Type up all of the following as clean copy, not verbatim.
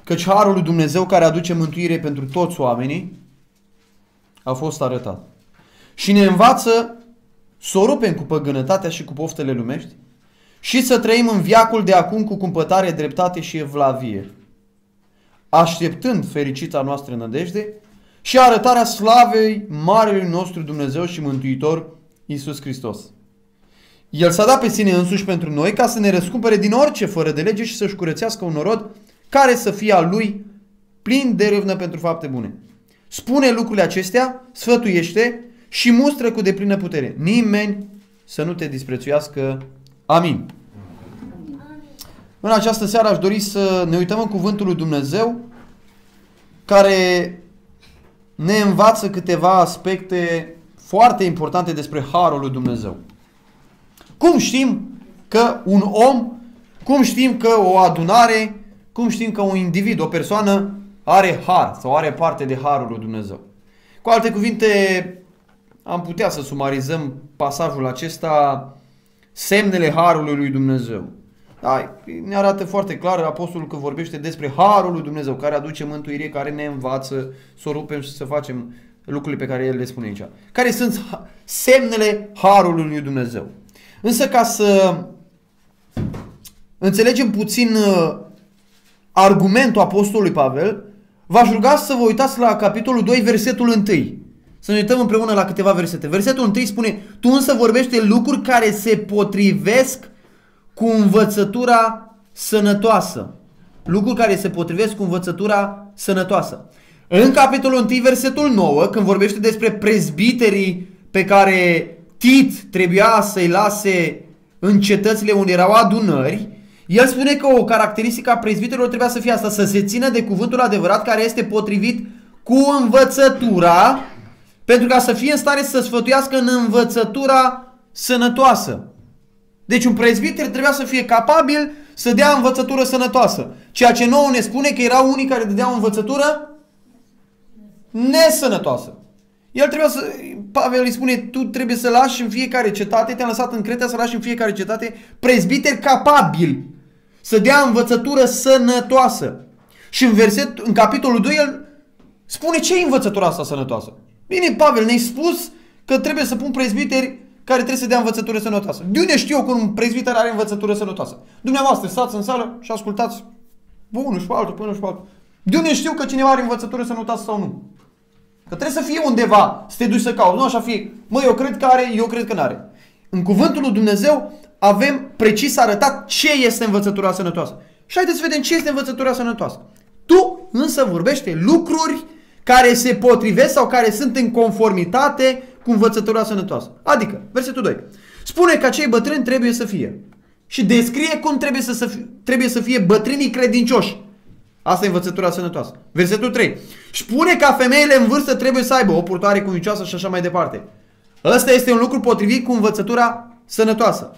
căci harul lui Dumnezeu care aduce mântuire pentru toți oamenii a fost arătat. Și ne învață să o rupem cu păgânătatea și cu poftele lumești și să trăim în veacul de acum cu cumpătare, dreptate și evlavie, așteptând fericita noastră nădejde și arătarea slavei Marelui nostru Dumnezeu și Mântuitor Iisus Hristos. El s-a dat pe sine însuși pentru noi ca să ne răscumpere din orice fără de lege și să-și curățească un norod care să fie al lui plin de râvnă pentru fapte bune. Spune lucrurile acestea, sfătuiește și mustră cu deplină putere. Nimeni să nu te disprețuiască. Amin. În această seară aș dori să ne uităm în cuvântul lui Dumnezeu care ne învață câteva aspecte foarte importante despre harul lui Dumnezeu. Cum știm că un om, cum știm că o adunare, cum știm că un individ, o persoană are har sau are parte de harul lui Dumnezeu? Cu alte cuvinte, am putea să sumarizăm pasajul acesta, semnele harului lui Dumnezeu. Da, ne arată foarte clar apostolul că vorbește despre harul lui Dumnezeu, care aduce mântuire, care ne învață să o rupem și să facem lucrurile pe care el le spune aici. Care sunt semnele harului lui Dumnezeu? Însă ca să înțelegem puțin argumentul apostolului Pavel, v-aș ruga să vă uitați la capitolul 2, versetul 1. Să ne uităm împreună la câteva versete. Versetul 1 spune: tu însă vorbește lucruri care se potrivesc cu învățătura sănătoasă. Lucruri care se potrivesc cu învățătura sănătoasă. În capitolul 1, versetul 9, când vorbește despre prezbiterii pe care Tit trebuia să-i lase în cetățile unde erau adunări, el spune că o caracteristică a prezbiterilor trebuia să fie asta, să se țină de cuvântul adevărat care este potrivit cu învățătura, pentru ca să fie în stare să sfătuiască în învățătura sănătoasă. Deci un prezbiter trebuia să fie capabil să dea învățătură sănătoasă. Ceea ce nouă ne spune că erau unii care dădeau învățătură nesănătoasă. El trebuia să, Pavel îi spune, tu trebuie să lași în fiecare cetate, te-am lăsat în Creta să lași în fiecare cetate prezbiteri capabili să dea învățătură sănătoasă. Și în capitolul 2 el spune ce e învățătura asta sănătoasă. Bine, Pavel, ne-ai spus că trebuie să pun prezbiteri care trebuie să dea învățătură sănătoasă. De unde știu eu că un prezbiter are învățătură sănătoasă? Dumneavoastră stați în sală și ascultați unul și pe altul, până și pe altul. De unde știu că cineva are învățătură sănătoasă sau nu? Că trebuie să fie undeva să te duci să cauți. Nu așa fie, mă, eu cred că are, eu cred că n-are. În cuvântul lui Dumnezeu avem precis arătat ce este învățătura sănătoasă. Și haideți să vedem ce este învățătura sănătoasă. Tu însă vorbește lucruri care se potrivesc sau care sunt în conformitate cu învățătura sănătoasă. Adică, versetul 2. Spune că acei bătrâni trebuie să fie. Și descrie cum trebuie să fie bătrânii credincioși. Asta e învățătura sănătoasă. Versetul 3. Spune că femeile în vârstă trebuie să aibă o purtare cuvincioasă și așa mai departe. Ăsta este un lucru potrivit cu învățătura sănătoasă.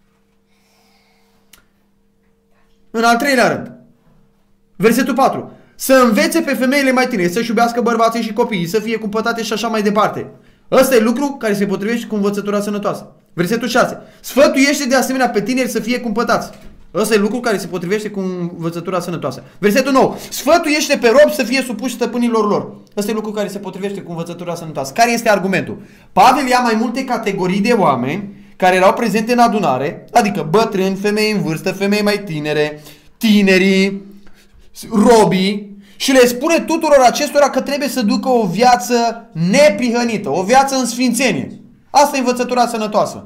În al treilea rând. Versetul 4. Să învețe pe femeile mai tinere să-și iubească bărbații și copiii, să fie cumpătate și așa mai departe. Ăsta e lucru care se potrivește cu învățătura sănătoasă. Versetul 6. Sfătuiește de asemenea pe tineri să fie cumpătați. Ăsta e lucru care se potrivește cu învățătura sănătoasă. Versetul 9. Sfătuiește pe robi să fie supuși stăpânilor lor. Ăsta e lucru care se potrivește cu învățătura sănătoasă. Care este argumentul? Pavel ia mai multe categorii de oameni care erau prezente în adunare, adică bătrâni, femei în vârstă, femei mai tinere, tinerii, robii, și le spune tuturor acestora că trebuie să ducă o viață neprihănită, o viață în sfințenie. Asta e învățătura sănătoasă.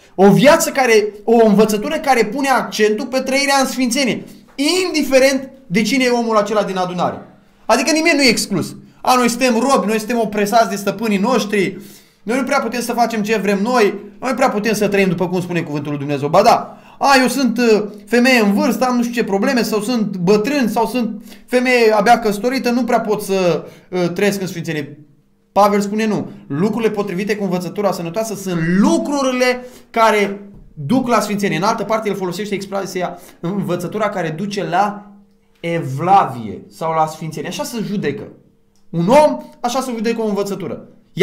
O învățătură care pune accentul pe trăirea în sfințenie, indiferent de cine e omul acela din adunare. Adică nimeni nu e exclus. Noi suntem robi, noi suntem opresați de stăpânii noștri, noi nu prea putem să facem ce vrem noi nu prea putem să trăim după cum spune cuvântul lui Dumnezeu. Ba da, eu sunt femeie în vârstă, am nu știu ce probleme, sau sunt bătrân, sau sunt femeie abia căsătorită, nu prea pot să trăiesc în sfințenie. Pavel spune nu. Lucrurile potrivite cu învățătura sănătoasă sunt lucrurile care duc la sfințenie. În altă parte el folosește expresia învățătura care duce la evlavie sau la sfințenie. Așa se judecă. Un om, așa se judecă o învățătură. Ea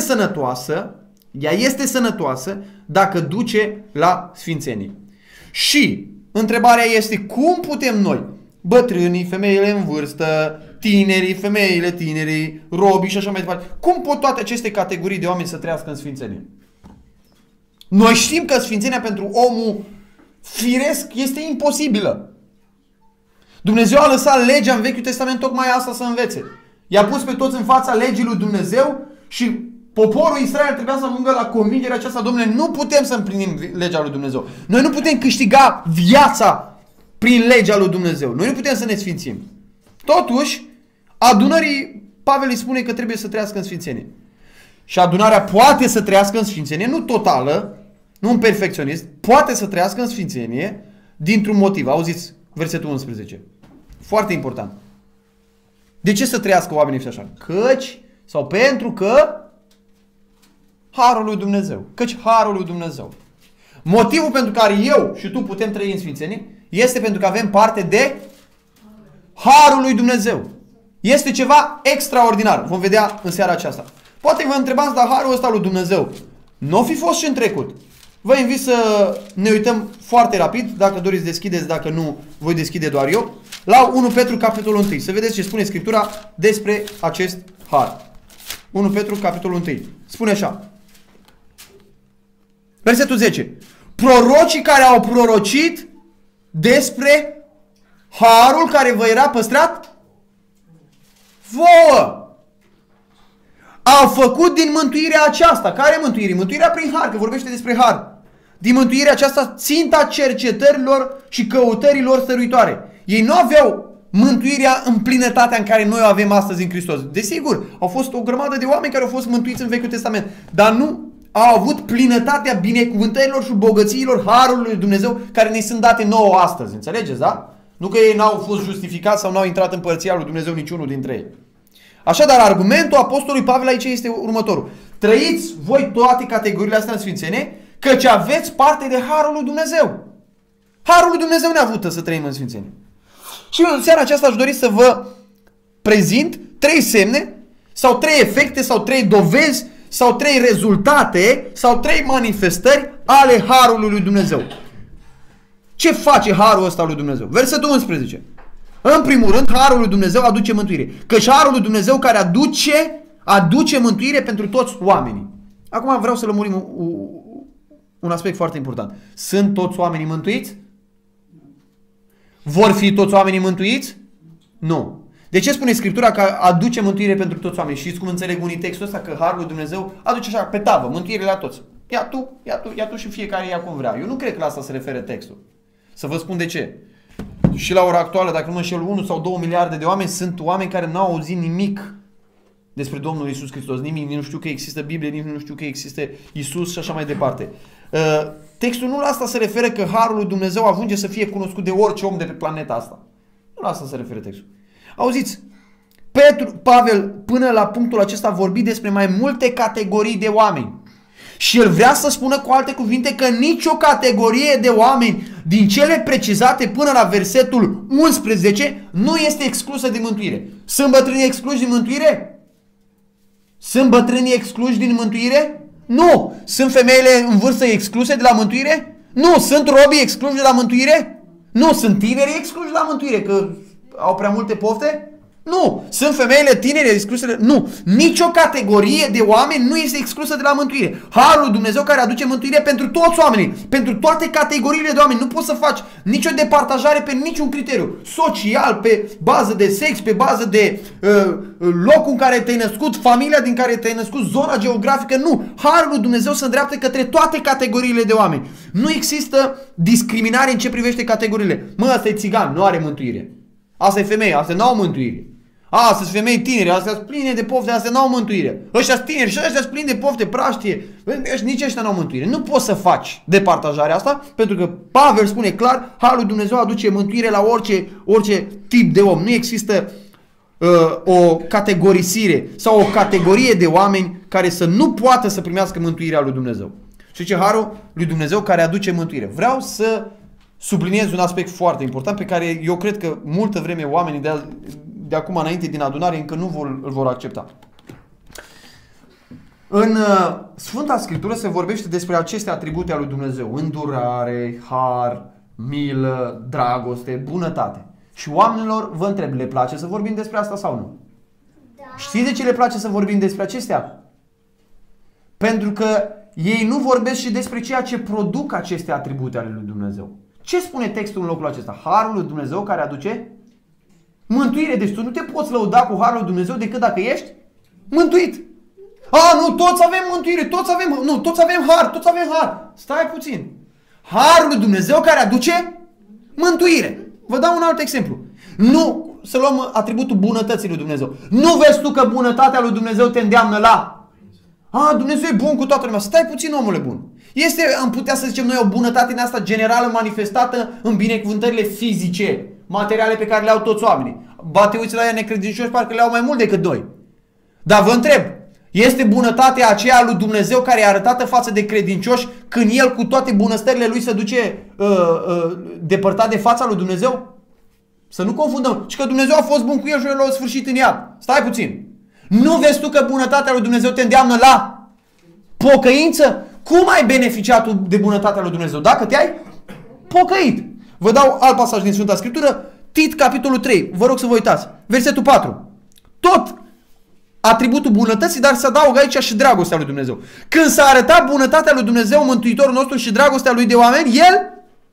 este sănătoasă dacă duce la sfințenie. Și întrebarea este cum putem noi, bătrânii, femeile în vârstă, tinerii, femeile tinerii, robii și așa mai departe. Cum pot toate aceste categorii de oameni să trăiască în sfințenie? Noi știm că sfințenia pentru omul firesc este imposibilă. Dumnezeu a lăsat legea în Vechiul Testament tocmai asta să învețe. I-a pus pe toți în fața legii lui Dumnezeu și poporul Israel trebuia să ajungă la convingerea aceasta: Domnule, nu putem să împlinim legea lui Dumnezeu. Noi nu putem câștiga viața prin legea lui Dumnezeu. Noi nu putem să ne sfințim. Totuși, adunării, Pavel îi spune că trebuie să trăiască în sfințenie. Și adunarea poate să trăiască în sfințenie, nu totală, nu un perfecționist, poate să trăiască în sfințenie dintr-un motiv. Auziți versetul 11. Foarte important. De ce să trăiască oamenii ăștia așa? Căci, sau pentru că harul lui Dumnezeu. Căci harul lui Dumnezeu. Motivul pentru care eu și tu putem trăi în sfințenie este pentru că avem parte de harul lui Dumnezeu. Este ceva extraordinar. Vom vedea în seara aceasta. Poate vă întrebați, dar harul ăsta lui Dumnezeu nu fi fost și în trecut? Vă invit să ne uităm foarte rapid, dacă doriți deschideți, dacă nu, voi deschide doar eu, la 1 Petru capitolul 1, să vedeți ce spune Scriptura despre acest har. 1 Petru capitolul 1. Spune așa. Versetul 10. Prorocii care au prorocit despre harul care vă era păstrat vouă. Au făcut din mântuirea aceasta. Care mântuire? Mântuirea prin har, că vorbește despre har. Din mântuirea aceasta ținta cercetărilor și căutărilor stăruitoare. Ei nu aveau mântuirea în plinătatea în care noi o avem astăzi în Hristos. Desigur, au fost o grămadă de oameni care au fost mântuiți în Vechiul Testament, dar nu au avut plinătatea binecuvântărilor și bogățiilor harului lui Dumnezeu care ne sunt date nouă astăzi. Înțelegeți, da? Nu că ei n-au fost justificați sau n-au intrat în împărăția lui Dumnezeu niciunul dintre ei. Așadar, argumentul apostolului Pavel aici este următorul. Trăiți voi toate categoriile astea în sfințenie, căci aveți parte de harul lui Dumnezeu. Harul lui Dumnezeu ne ajută să trăim în sfințenie. Și în seara aceasta aș dori să vă prezint 3 semne, sau 3 efecte, sau 3 dovezi, sau 3 rezultate, sau 3 manifestări ale harului lui Dumnezeu. Ce face harul ăsta lui Dumnezeu? Versetul 11. În primul rând, harul lui Dumnezeu aduce mântuire. Căci harul lui Dumnezeu care aduce mântuire pentru toți oamenii. Acum vreau să lămurim un aspect foarte important. Sunt toți oamenii mântuiți? Vor fi toți oamenii mântuiți? Nu. De ce spune Scriptura că aduce mântuire pentru toți oamenii? Știți cum înțeleg unii textul ăsta? Că harul lui Dumnezeu aduce așa pe tavă, mântuire la toți. Ia tu și fiecare ia cum vrea. Eu nu cred că la asta se referă textul. Să vă spun de ce. Și la ora actuală, dacă nu mă înșel, 1 sau 2 miliarde de oameni sunt oameni care n-au auzit nimic despre Domnul Iisus Hristos. Nimic, nici nu știu că există Biblie, nici nu știu că există Iisus și așa mai departe. Textul nu la asta se referă că harul lui Dumnezeu ajunge să fie cunoscut de orice om de pe planeta asta. Nu la asta se referă textul. Auziți, Pavel până la punctul acesta a vorbit despre mai multe categorii de oameni. Și el vrea să spună cu alte cuvinte că nicio categorie de oameni din cele precizate până la versetul 11 nu este exclusă de mântuire. Sunt bătrânii excluși din mântuire? Sunt bătrânii excluși din mântuire? Nu. Sunt femeile în vârstă excluse de la mântuire? Nu. Sunt robii excluși de la mântuire? Nu. Sunt tinerii excluși de la mântuire că au prea multe pofte? Nu. Sunt femeile tinere excluse? Nu. Nicio categorie de oameni nu este exclusă de la mântuire. Harul lui Dumnezeu care aduce mântuire pentru toți oamenii, pentru toate categoriile de oameni. Nu poți să faci nicio departajare pe niciun criteriu. Social, pe bază de sex, pe bază de locul în care te-ai născut, familia din care te-ai născut, zona geografică. Nu. Harul lui Dumnezeu se îndreaptă către toate categoriile de oameni. Nu există discriminare în ce privește categoriile. Mă, ăsta e țigan, nu are mântuire. Asta e femeie, astea n-au mântuire. Astea sunt femei tinere, astea sunt pline de pofte, astea n-au mântuire. Ăștia sunt tineri și ăștia sunt plini de pofte, praștie. Nici ăștia n-au mântuire. Nu poți să faci departajarea asta, pentru că Pavel spune clar, harul lui Dumnezeu aduce mântuire la orice tip de om. Nu există o categorisire sau o categorie de oameni care să nu poată să primească mântuirea lui Dumnezeu. Și ce harul lui Dumnezeu care aduce mântuire. Vreau să subliniez un aspect foarte important pe care eu cred că multă vreme oamenii de acum înainte din adunare încă nu îl vor accepta. În Sfânta Scriptură se vorbește despre aceste atribute ale lui Dumnezeu. Îndurare, har, milă, dragoste, bunătate. Și oamenilor, vă întreb, le place să vorbim despre asta sau nu? Da. Știți de ce le place să vorbim despre acestea? Pentru că ei nu vorbesc și despre ceea ce produc aceste atribute ale lui Dumnezeu. Ce spune textul în locul acesta? Harul lui Dumnezeu care aduce mântuire. Deci tu nu te poți lăuda cu harul lui Dumnezeu decât dacă ești mântuit. Nu, toți avem mântuire, toți avem har, toți avem har. Stai puțin. Harul lui Dumnezeu care aduce mântuire. Vă dau un alt exemplu. Nu, să luăm atributul bunătății lui Dumnezeu. Nu vezi tu că bunătatea lui Dumnezeu te îndeamnă la... Dumnezeu e bun cu toată lumea. Stai puțin, omule bun. Am putea să zicem noi o bunătate în asta generală manifestată în binecuvântările fizice, materiale pe care le au toți oamenii. Te uiți la ea necredincioși, parcă le au mai mult decât noi. Dar vă întreb, este bunătatea aceea lui Dumnezeu care e arătată față de credincioși când El cu toate bunăstările Lui se duce depărtat de fața lui Dumnezeu? Să nu confundăm. Și că Dumnezeu a fost bun cu el și el l-a sfârșit în iad. Stai puțin. Nu vezi tu că bunătatea lui Dumnezeu te îndeamnă la pocăință? Cum ai beneficiat tu de bunătatea lui Dumnezeu? Dacă te-ai pocăit. Vă dau alt pasaj din Sfânta Scriptură, Tit, capitolul 3. Vă rog să vă uitați. Versetul 4. Tot atributul bunătății, dar se adaugă aici și dragostea lui Dumnezeu. Când s-a arătat bunătatea lui Dumnezeu, Mântuitorul nostru și dragostea lui de oameni, El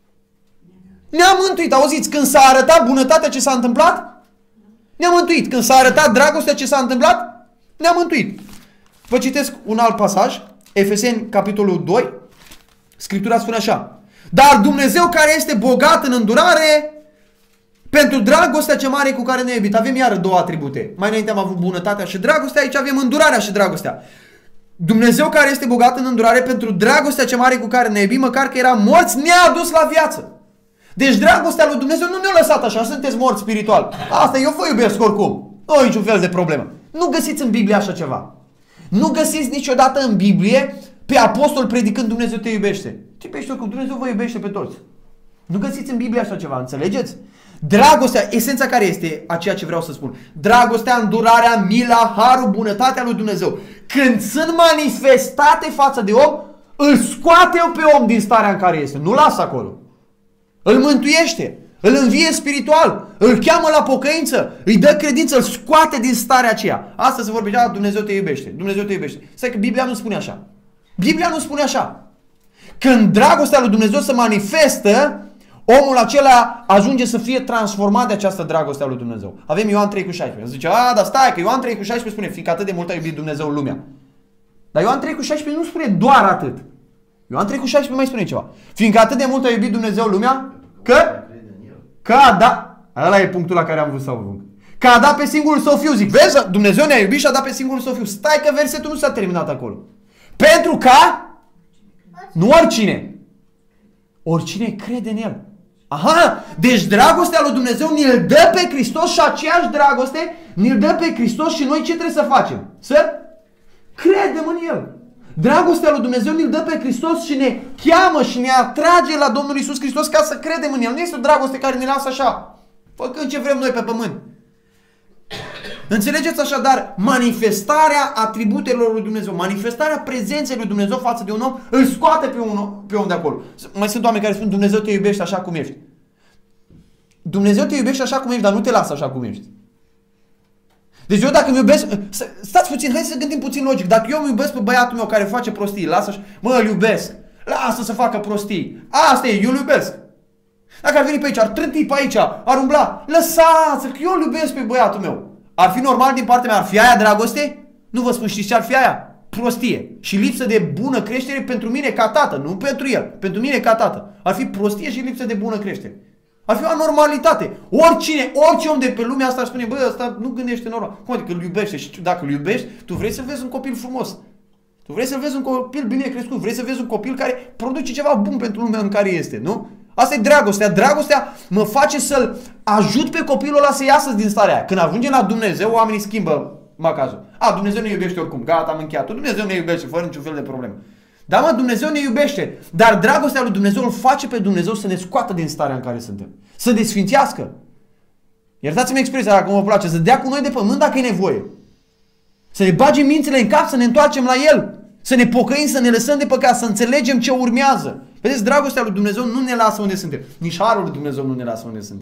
ne-a mântuit. Auziți? Când s-a arătat bunătatea, ce s-a întâmplat? Ne-a mântuit. Când s-a arătat dragostea, ce s-a întâmplat? Ne-a mântuit. Vă citesc un alt pasaj. Efeseni, capitolul 2. Scriptura spune așa. Dar Dumnezeu care este bogat în îndurare pentru dragostea ce mare cu care ne-a iubit. Avem iară două atribute. Mai înainte am avut bunătatea și dragostea, aici avem îndurarea și dragostea. Dumnezeu care este bogat în îndurare pentru dragostea ce mare cu care ne-a iubit, măcar că eram morți, ne-a adus la viață. Deci dragostea lui Dumnezeu nu ne-a lăsat așa, sunteți morți spiritual. Asta eu vă iubesc oricum. Nu e niciun fel de problemă. Nu găsiți în Biblie așa ceva. Nu găsiți niciodată în Biblie pe apostol predicând Dumnezeu te iubește. Ce iubești oricum? Dumnezeu vă iubește pe toți. Nu găsiți în Biblie așa ceva, înțelegeți? Dragostea, esența care este a ceea ce vreau să spun? Dragostea, îndurarea, mila, harul, bunătatea lui Dumnezeu. Când sunt manifestate față de om, îl scoate pe om din starea în care este. Nu lasă acolo. Îl mântuiește, îl învie spiritual, îl cheamă la pocăință, îi dă credință, îl scoate din starea aceea. Asta se vorbește, Dumnezeu te iubește, Dumnezeu te iubește. Stai că Biblia nu spune așa. Biblia nu spune așa. Când dragostea lui Dumnezeu se manifestă, omul acela ajunge să fie transformat de această dragoste a lui Dumnezeu. Avem Ioan 3,16. Zice, dar stai că Ioan 3,16 spune, fiindcă atât de mult a iubit Dumnezeu lumea. Dar Ioan 3,16 nu spune doar atât. Ioan 3,16 mai spune ceva. Fiindcă atât de mult a iubit Dumnezeu lumea, că a dat, ăla e punctul la care am vrut să ajung. Că a dat pe singurul său fiu. Zic, vezi, Dumnezeu ne-a iubit și a dat pe singurul său fiu. Stai că versetul nu s-a terminat acolo. Pentru ca, nu oricine, oricine crede în El. Aha, deci dragostea lui Dumnezeu ne-l dă pe Hristos și aceeași dragoste ne-l dă pe Hristos și noi ce trebuie să facem? Să credem în El. Dragostea lui Dumnezeu ne-l dă pe Hristos și ne cheamă și ne atrage la Domnul Iisus Hristos ca să credem în El. Nu este o dragoste care ne lasă așa, făcând ce vrem noi pe pământ. Înțelegeți așadar, manifestarea atributelor lui Dumnezeu, manifestarea prezenței lui Dumnezeu față de un om, îl scoate pe om de acolo. Mai sunt oameni care spun, Dumnezeu te iubește așa cum ești. Dumnezeu te iubește așa cum ești, dar nu te lasă așa cum ești. Deci eu dacă îmi iubesc, stați puțin, hai să gândim puțin logic. Dacă eu îmi iubesc pe băiatul meu care face prostii, lasă-și, mă, îl iubesc, lasă să facă prostii. Asta e, eu îl iubesc. Dacă ar veni pe aici, ar trânti pe aici, ar umbla, lăsați-l, că eu îl iubesc pe băiatul meu. Ar fi normal din partea mea, ar fi aia dragoste? Nu vă spun, știți ce ar fi aia? Prostie și lipsă de bună creștere pentru mine ca tată, nu pentru el, pentru mine ca tată. Ar fi prostie și lipsă de bună creștere. Ar fi o anormalitate. Orice om de pe lumea asta ar spune, bă, ăsta nu gândește normal. Cum adică îl iubește? Și dacă îl iubești, tu vrei să vezi un copil frumos. Tu vrei să vezi un copil bine crescut, vrei să vezi un copil care produce ceva bun pentru lumea în care este, nu? Asta e dragostea. Dragostea mă face să-l ajut pe copilul ăla să iasă din starea aia. Când ajunge la Dumnezeu, oamenii schimbă macazul. Dumnezeu ne iubește oricum. Gata, am încheiat. Dumnezeu ne iubește fără niciun fel de problemă. Da, mă, Dumnezeu ne iubește. Dar dragostea lui Dumnezeu îl face pe Dumnezeu să ne scoată din starea în care suntem. Să desfințească. Iertați-mi expresia dacă mă place. Să dea cu noi de pământ dacă e nevoie. Să ne bagem mințile în cap, să ne întoarcem la El. Să ne pocăim, să ne lăsăm de păcat, să înțelegem ce urmează. Vedeți, dragostea lui Dumnezeu nu ne lasă unde suntem. Nici harul lui Dumnezeu nu ne lasă unde suntem.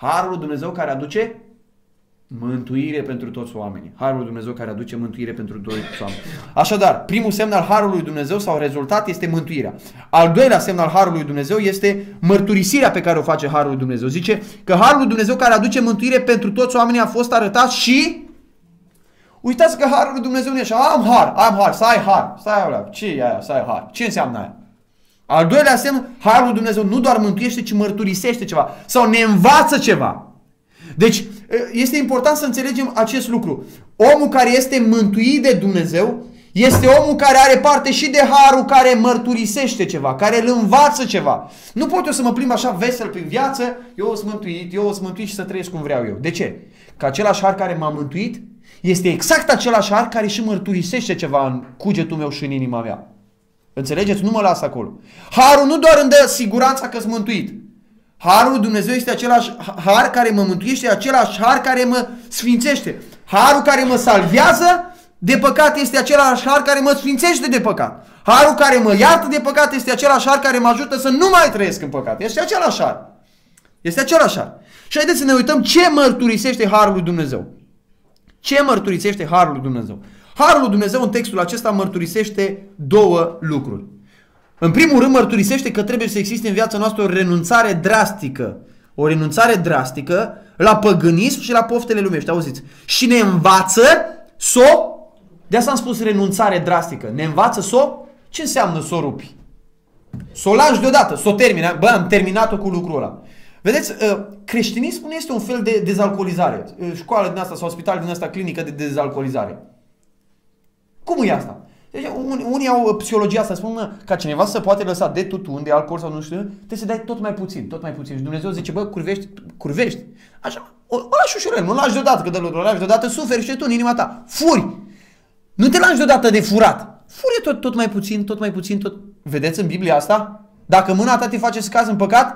Harul lui Dumnezeu care aduce mântuire pentru toți oamenii. Harul lui Dumnezeu care aduce mântuire pentru toți oamenii. Așadar, primul semn al Harului lui Dumnezeu sau rezultat este mântuirea. Al doilea semn al Harului lui Dumnezeu este mărturisirea pe care o face Harul lui Dumnezeu. Zice că Harul lui Dumnezeu care aduce mântuire pentru toți oamenii a fost arătat și... Uitați că Harul lui Dumnezeu nu e așa. Am har, să ai har. Stai alea, ce e aia, să ai har? Ce înseamnă aia? Al doilea semn, Harul lui Dumnezeu nu doar mântuiește, ci mărturisește ceva. Sau ne învață ceva. Deci, este important să înțelegem acest lucru. Omul care este mântuit de Dumnezeu este omul care are parte și de harul care mărturisește ceva, care îl învață ceva. Nu pot eu să mă plimb așa vesel prin viață, eu sunt mântuit și să trăiesc cum vreau eu. De ce? Că același har care m-a mântuit este exact același har care și mărturisește ceva în cugetul meu și în inima mea. Înțelegeți? Nu mă las acolo. Harul nu doar îmi dă siguranța că sunt mântuit. Harul lui Dumnezeu este același har care mă mântuiește, același har care mă sfințește. Harul care mă salvează de păcat este același har care mă sfințește de păcat. Harul care mă iartă de păcat este același har care mă ajută să nu mai trăiesc în păcat. Este același har. Este același har. Și haideți să ne uităm ce mărturisește Harul lui Dumnezeu. Ce mărturisește Harul lui Dumnezeu? Harul lui Dumnezeu în textul acesta mărturisește două lucruri. În primul rând mărturisește că trebuie să existe în viața noastră o renunțare drastică. O renunțare drastică la păgânism și la poftele lumești. Auziți? Și ne învață de asta am spus renunțare drastică. Ne învață ce înseamnă să o rupi? Să o lași deodată, să o termini. Bă, am terminat-o cu lucrul ăla. Vedeți, creștinismul nu este un fel de dezalcoolizare. Școală din asta sau spital din asta, clinică de dezalcoolizare. Cum e asta? Deci, unii au psihologia asta, spun ca cineva să poate lăsa de tutun, de alcool sau nu știu, trebuie să dai tot mai puțin. Și Dumnezeu zice, bă, curvești. Așa, o lași ușurel, nu lași deodată, că o lași deodată, suferi și tu în inima ta. Furi! Nu te lași deodată de furat. Furi tot mai puțin. Vedeți în Biblia asta? Dacă mâna ta te face să cazi în păcat,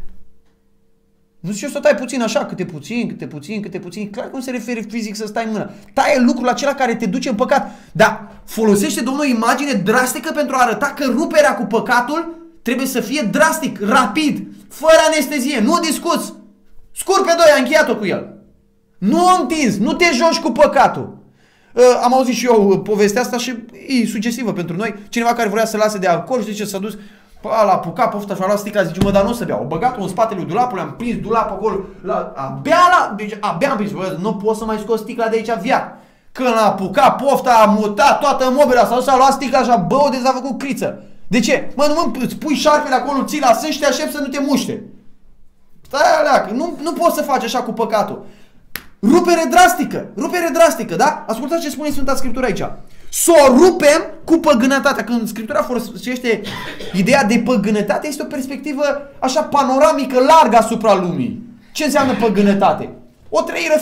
nu știu să tai puțin așa, câte puțin. Clar cum se referă fizic să stai în mână. Taie lucrul acela care te duce în păcat. Dar folosește Domnul o imagine drastică pentru a arăta că ruperea cu păcatul trebuie să fie drastic, rapid, fără anestezie. Nu discuți. Scurt pe doi, ai încheiat-o cu el. Nu o întinzi, nu te joci cu păcatul. Am auzit și eu povestea asta și e sugestivă pentru noi. Cineva care vrea să lase de alcool și zice, s-a dus, l-a apucat pofta și a luat sticla, zice, mă, dar nu o să beau. O băgat-o în spatele dulapului, am prins dulapul acolo, deci abia am prins, bă, nu pot să mai scos sticla de aici viac. Când a apucat pofta, a mutat toată mobila, s-a dus, a luat sticla așa, bă, de s-a făcut criță. De ce? Mă, îți pui șarpele acolo, ții la sân și te aștepți să nu te muște. Stai alea, nu poți să faci așa cu păcatul. Rupere drastică, da? Ascultați ce spune Sfânta Scriptură aici. Să o rupem cu păgânătatea. Când Scriptura folosește ideea de păgânătate, este o perspectivă așa panoramică, largă asupra lumii. Ce înseamnă păgânătate? O trăire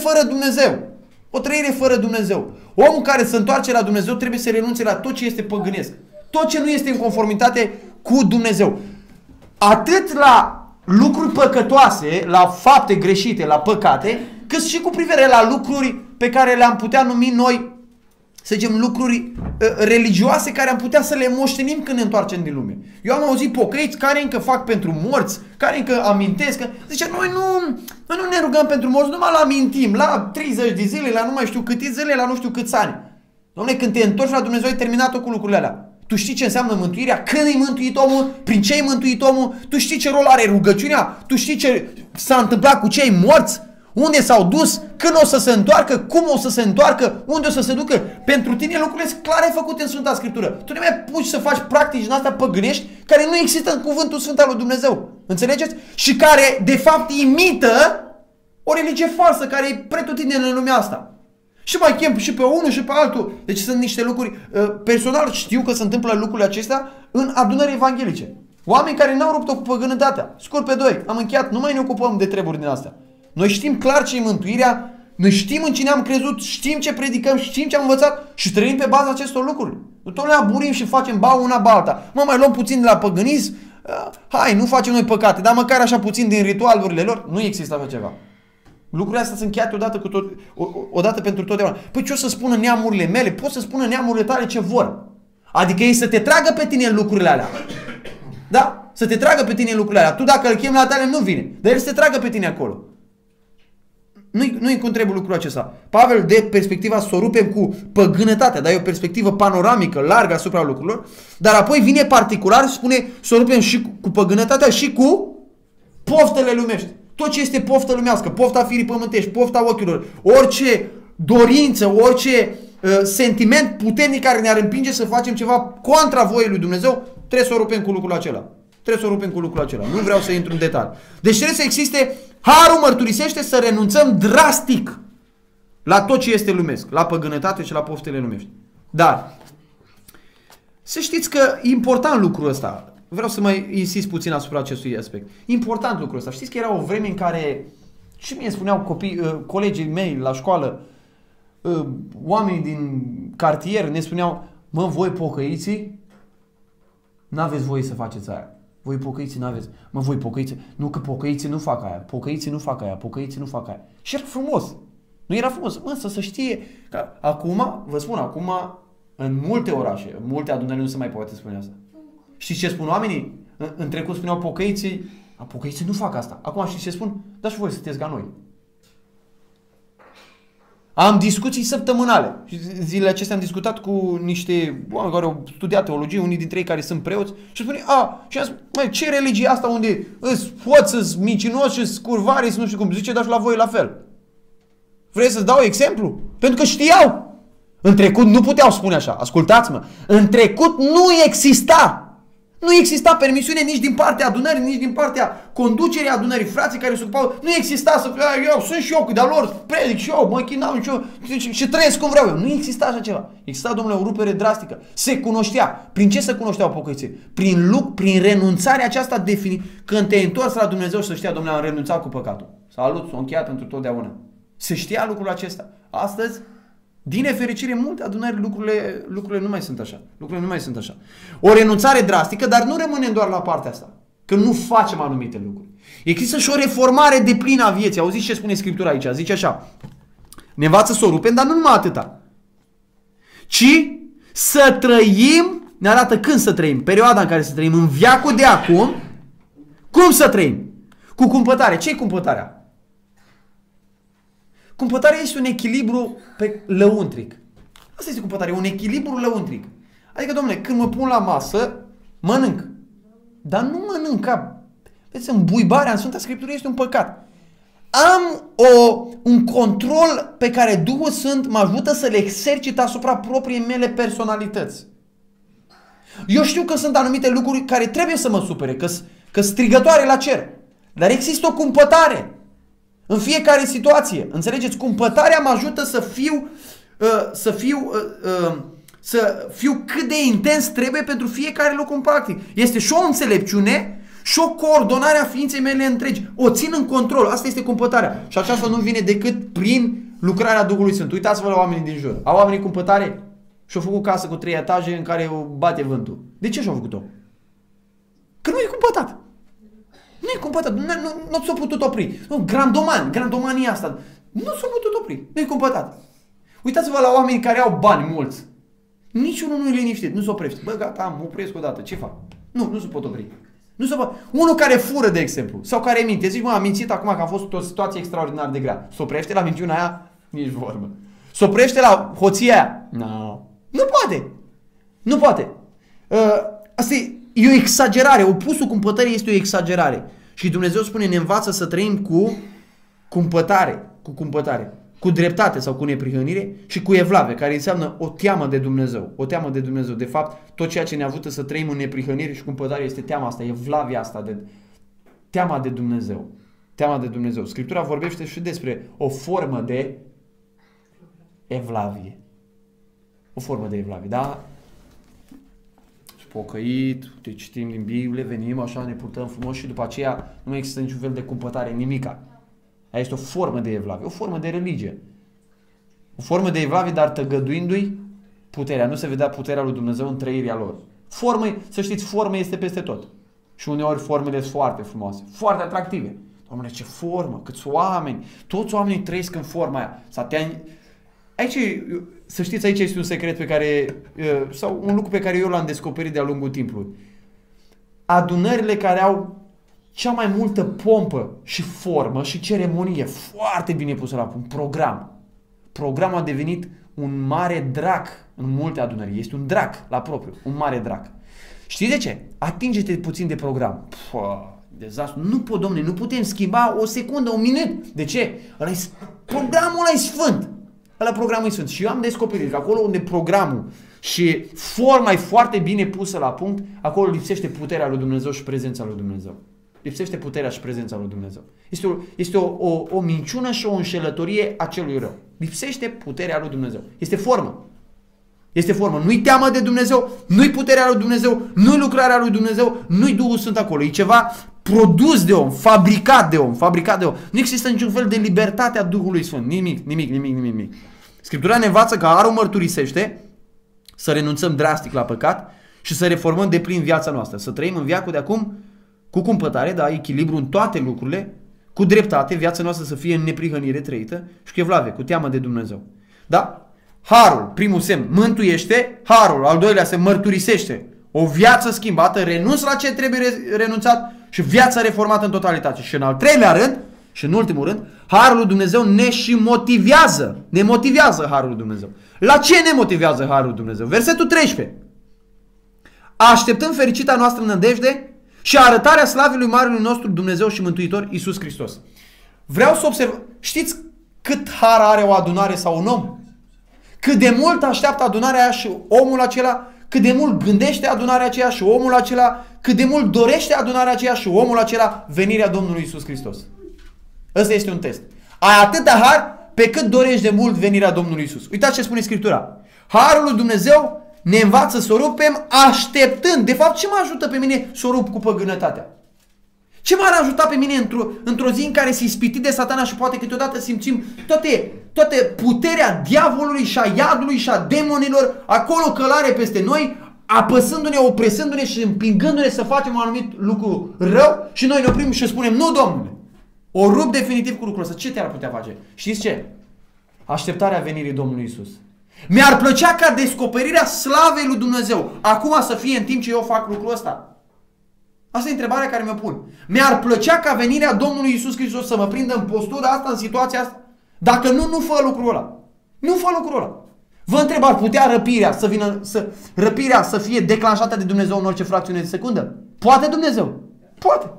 fără Dumnezeu. Omul care se întoarce la Dumnezeu trebuie să renunțe la tot ce este păgânesc. Tot ce nu este în conformitate cu Dumnezeu. Atât la lucruri păcătoase, la fapte greșite, la păcate, cât și cu privire la lucruri pe care le-am putea numi noi, să zicem, lucruri religioase care am putea să le moștenim când ne întoarcem din lume. Eu am auzit pocăiți care încă fac pentru morți, care încă amintesc. Zice, noi nu ne rugăm pentru morți, numai la amintim, la 30 de zile, la nu mai știu câte zile, la nu știu câți ani. Dom'le, când te întorci la Dumnezeu, ai terminat-o cu lucrurile alea. Tu știi ce înseamnă mântuirea? Când e mântuit omul? Prin ce e mântuit omul? Tu știi ce rol are rugăciunea? Tu știi ce s-a întâmplat cu cei morți? Unde s-au dus? Când o să se întoarcă? Cum o să se întoarcă? Unde o să se ducă? Pentru tine lucrurile sunt clare făcute în Sfânta Scriptură. Tu nu mai puci să faci practici din astea păgânești care nu există în cuvântul Sfânt al lui Dumnezeu. Înțelegeți? Și care de fapt imită o religie falsă care e pretutindeni în lumea asta. Și mai chem și pe unul și pe altul. Deci sunt niște lucruri. Personal știu că se întâmplă lucrurile acestea în adunări evanghelice. Oameni care n-au rupt-o cu păgânătatea. Scurt pe doi. Am încheiat. Nu mai ne ocupăm de treburi din astea. Noi știm clar ce e mântuirea, noi știm în cine am crezut, știm ce predicăm, știm ce am învățat și trăim pe baza acestor lucruri. Tot ne aburim și facem ba una, ba alta. Mai luăm puțin de la păgânism, hai, nu facem noi păcate, dar măcar așa puțin din ritualurile lor, nu există așa ceva. Lucrurile astea sunt încheiate odată pentru totdeauna. Păi ce o să spună neamurile mele? Pot să spună neamurile tale ce vor. Adică ei să te tragă pe tine în lucrurile alea. Da? Să te tragă pe tine în lucrurile alea. Tu dacă îl chemi la tale nu vine, dar el să te tragă pe tine acolo. nu-i cum trebuie lucrul acesta. Pavel, de perspectiva să o rupem cu păgânătatea, dar e o perspectivă panoramică, largă asupra lucrurilor, dar apoi vine particular și spune să o rupem și cu păgânătatea și cu poftele lumești. Tot ce este poftă lumească, pofta firii pământești, pofta ochilor, orice dorință, orice sentiment puternic care ne-ar împinge să facem ceva contra voii lui Dumnezeu, trebuie să o rupem cu lucrul acela. Trebuie să o rupem cu lucrul acela. Nu vreau să intru în detalii. Deci trebuie să existe, harul mărturisește să renunțăm drastic la tot ce este lumesc, la păgânătate și la poftele lumești. Dar să știți că e important lucrul ăsta. Vreau să mai insist puțin asupra acestui aspect. Important lucrul ăsta. Știți că era o vreme în care și mie spuneau colegii mei la școală, oamenii din cartier ne spuneau: mă, voi pocăiții n-aveți voie să faceți aia. Voi pocăiții n-aveți. Mă, voi pocăiții. Nu, că pocăiții nu fac aia. Pocăiții nu fac aia. Pocăiții nu fac aia. Și era frumos. Nu era frumos. Mă, să știe că acum, vă spun, acum în multe orașe, în multe adunări nu se mai poate spune asta. Știți ce spun oamenii? În trecut spuneau pocăiții: pocăiții nu fac asta. Acum știți ce spun? Da, și voi sunteți ca noi. Am discuții săptămânale. Zilele acestea am discutat cu niște oameni care au studiat teologie, unii dintre ei care sunt preoți, și spune: și am spus, măi, ce religie asta unde îți hoți, îți mincinos și îți curvari, nu știu cum, zice, dar și la voi la fel. Vrei să-ți dau exemplu? Pentru că știau. În trecut nu puteau spune așa. Ascultați-mă. În trecut nu exista. Nu exista permisiune nici din partea adunării, nici din partea conducerii adunării. Frații care se ocupau, nu exista să fie: eu sunt și eu cu de-a lor, predic și eu, mă chinam și eu și trăiesc cum vreau eu. Nu exista așa ceva. Exista, domnule, o rupere drastică. Se cunoștea. Prin ce se cunoșteau pocăiții? Prin renunțarea aceasta definită. Când te-ai întors la Dumnezeu și să știa: domnule, am renunțat cu păcatul. Salut, s-a încheiat pentru totdeauna. Se știa lucrul acesta. Astăzi, din nefericire, multe adunări lucrurile nu mai sunt așa. Lucrurile nu mai sunt așa. O renunțare drastică, dar nu rămânem doar la partea asta. Că nu facem anumite lucruri. Există și o reformare deplină a vieții. Auziți ce spune Scriptura aici? Zice așa: ne învață să o rupem, dar nu numai atâta. Ci să trăim, ne arată când să trăim, perioada în care să trăim, în veacul de acum. Cum să trăim? Cu cumpătare. Ce-i cumpătarea? Cumpătarea este un echilibru lăuntric. Asta este cumpătarea, un echilibru lăuntric. Adică, domnule, când mă pun la masă, mănânc. Dar nu mănânc ca... Vedeți, îmbuibarea în Sfânta Scriptură este un păcat. Am un control pe care Duhul Sfânt mă ajută să le exercit asupra propriei mele personalități. Eu știu că sunt anumite lucruri care trebuie să mă supere, că strigătoare la cer. Dar există o cumpătare. În fiecare situație. Înțelegeți? Cumpătarea mă ajută să fiu cât de intens trebuie pentru fiecare lucru în practic. Este și o înțelepciune și o coordonare a ființei mele întregi. O țin în control. Asta este cumpătarea. Și aceasta nu vine decât prin lucrarea Duhului Sfânt. Uitați-vă la oamenii din jur. Au oamenii cumpătare și au făcut casă cu 3 etaje în care o bate vântul. De ce și-au făcut-o? Că nu e cumpătat. Nu e cumpătat, nu s-a putut opri. Grandomania asta. Nu s-a putut opri, nu e cumpătat. Uitați-vă la oamenii care au bani mulți. Niciunul nu e liniștit, nu se oprește. Bă, gata, mă opresc odată, ce fac? Nu se pot opri. Unul care fură, de exemplu, sau care minte. Zici: mă, am mințit acum că a fost o situație extraordinar de grea. Se oprește la minciuna aia? Nici vorbă. Se oprește la hoția aia? No. Nu poate. Nu poate. Asta e o exagerare. Opusul cumpătării este o exagerare. Și Dumnezeu spune: ne învață să trăim cu cumpătare, cu dreptate sau cu neprihănire și cu evlave, care înseamnă o teamă de Dumnezeu. O teamă de Dumnezeu. De fapt, tot ceea ce ne ajută să trăim în neprihănire și cumpătare este teama asta, evlavia asta, teama de Dumnezeu. Teama de Dumnezeu. Scriptura vorbește și despre o formă de evlavie. O formă de evlavie, da? Pocăit, te citim din Biblie, venim așa, ne purtăm frumos și după aceea nu mai există niciun fel de cumpătare, nimica. Aia este o formă de evlavie, o formă de religie. O formă de evlavie, dar tăgăduindu-i puterea. Nu se vedea puterea lui Dumnezeu în trăirea lor. Formă, să știți, formă este peste tot. Și uneori formele sunt foarte frumoase, foarte atractive. Doamne, ce formă, câți oameni, toți oamenii trăiesc în forma aia. Aici, să știți, aici este un secret pe care, sau un lucru pe care eu l-am descoperit de-a lungul timpului. Adunările care au cea mai multă pompă și formă și ceremonie foarte bine pusă la punct. Program. Programul a devenit un mare drac în multe adunări. Este un drac la propriu, un mare drac. Știți de ce? Atinge-te puțin de program. Dezastru. Nu pot, domne, nu putem schimba o secundă, un minut. De ce? Programul ăla e sfânt. Ăla programul e sfânt. Și eu am descoperit că acolo unde programul și forma e foarte bine pusă la punct, acolo lipsește puterea lui Dumnezeu și prezența lui Dumnezeu. Lipsește puterea și prezența lui Dumnezeu. Este o minciună și o înșelătorie a celui rău. Lipsește puterea lui Dumnezeu. Este formă. Este formă. Nu-i teamă de Dumnezeu, nu-i puterea lui Dumnezeu, nu-i lucrarea lui Dumnezeu, nu-i Duhul Sfânt acolo. E ceva produs de om, fabricat de om, Nu există niciun fel de libertate a Duhului Sfânt. Nimic. Scriptura ne învață că harul mărturisește să renunțăm drastic la păcat și să reformăm de plin viața noastră. Să trăim în veacul de acum cu cumpătare, da, echilibru în toate lucrurile, cu dreptate, viața noastră să fie în neprihănire trăită și cu evlavie, cu teamă de Dumnezeu. Da? Harul, primul semn, mântuiește, harul, al doilea semn, mărturisește. O viață schimbată, renunț la ce trebuie renunțat și viața reformată în totalitate. Și în al treilea rând, și în ultimul rând, harul lui Dumnezeu ne și motivează. Ne motivează harul lui Dumnezeu. La ce ne motivează harul lui Dumnezeu? Versetul 13. Așteptăm fericita noastră nădejde și arătarea slavei lui Marelui nostru Dumnezeu și Mântuitor Iisus Hristos. Vreau să observ, știți cât har are o adunare sau un om? Cât de mult așteaptă adunarea aia și omul acela, cât de mult gândește adunarea aceea și omul acela, cât de mult dorește adunarea aceea și omul acela venirea Domnului Iisus Hristos. Ăsta este un test. Ai atâta har pe cât dorești de mult venirea Domnului Iisus. Uitați ce spune Scriptura. Harul lui Dumnezeu ne învață să o rupem așteptând. De fapt, ce mă ajută pe mine să o rup cu păgânătatea? Ce m-ar ajuta pe mine într-o zi în care se ispiti de Satana și poate câteodată simțim toate puterea diavolului și a iadului și a demonilor acolo călare peste noi, apăsându-ne, opresându-ne și împingându-ne să facem un anumit lucru rău și noi ne oprim și spunem, nu, Domnule, o rup definitiv cu lucrul ăsta. Ce te-ar putea face? Știți ce? Așteptarea venirii Domnului Iisus. Mi-ar plăcea ca descoperirea slavei lui Dumnezeu acum să fie în timp ce eu fac lucrul ăsta. Asta e întrebarea care mi-o pun. Mi-ar plăcea ca venirea Domnului Iisus Hristos să mă prindă în postura asta, în situația asta? Dacă nu fă lucrul ăla. Nu fă lucrul ăla. Vă întreb, ar putea răpirea să fie declanșată de Dumnezeu în orice fracțiune de secundă? Poate Dumnezeu? Poate.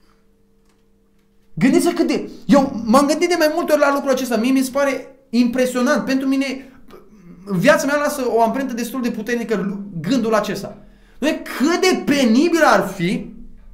Gândiți-vă cât de... Eu m-am gândit de mai multe ori la lucrul acesta. Mie mi se pare impresionant. Pentru mine, viața mea lasă o amprentă destul de puternică gândul acesta. Cât de penibil ar fi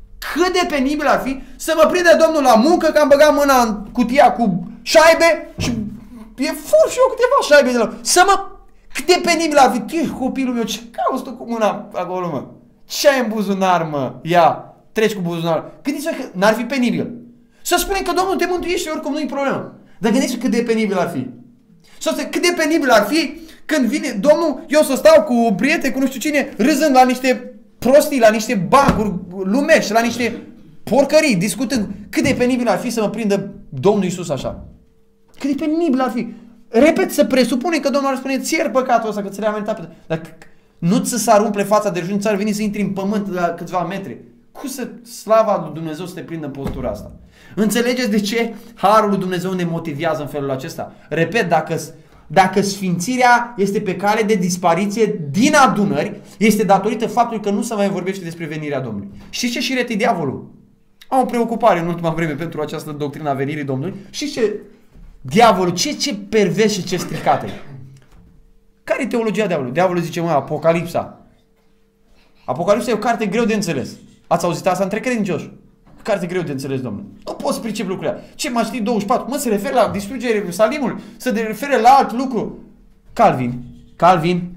să mă prinde Domnul la muncă că am băgat mâna în cutia cu șaibe și e fur și eu câteva șaibe de la... Cât de penibil ar fi, copilul meu, ce cauți tu cu mâna acolo, mă? Ce ai în buzunar, mă? Ia, treci cu buzunar. Gândiți-vă că n-ar fi penibil. Să spunem că Domnul te mântuiește, oricum nu-i problemă. Dar gândiți-vă cât de penibil ar fi. Sau cât de penibil ar fi când vine Domnul, eu să stau cu prieteni, cu nu știu cine, râzând la niște prostii, la niște bancuri lumești, la niște porcării, discutând. Cât de penibil ar fi să mă prindă Domnul Iisus așa. Cât de penibil ar fi. Repet, să presupune că Domnul ar spune, ți ieri păcatul ăsta, că ți le-a meritat. Dar nu ți s-ar umple fața de rușine, ți-ar veni să intri în pământ la câțiva metri. Cum să slava lui Dumnezeu să te prindă în postura asta? Înțelegeți de ce harul lui Dumnezeu ne motivează în felul acesta? Repet, dacă sfințirea este pe cale de dispariție din adunări, este datorită faptului că nu se mai vorbește despre venirea Domnului. Știți ce și rete diavolul? Am o preocupare în ultima vreme pentru această doctrină a venirii Domnului. Știți ce? Diavolul, ce pervers și ce stricate. Care e teologia diavolului? Diavolul zice, Apocalipsa. Apocalipsa e o carte greu de înțeles. Ați auzit asta între credincioși? Carte greu de înțeles, Domnule. Nu poți pricepi lucrurile. Ce Maștii 24? Se referă la distrugerea Ierusalimului? Se referă la alt lucru? Calvin.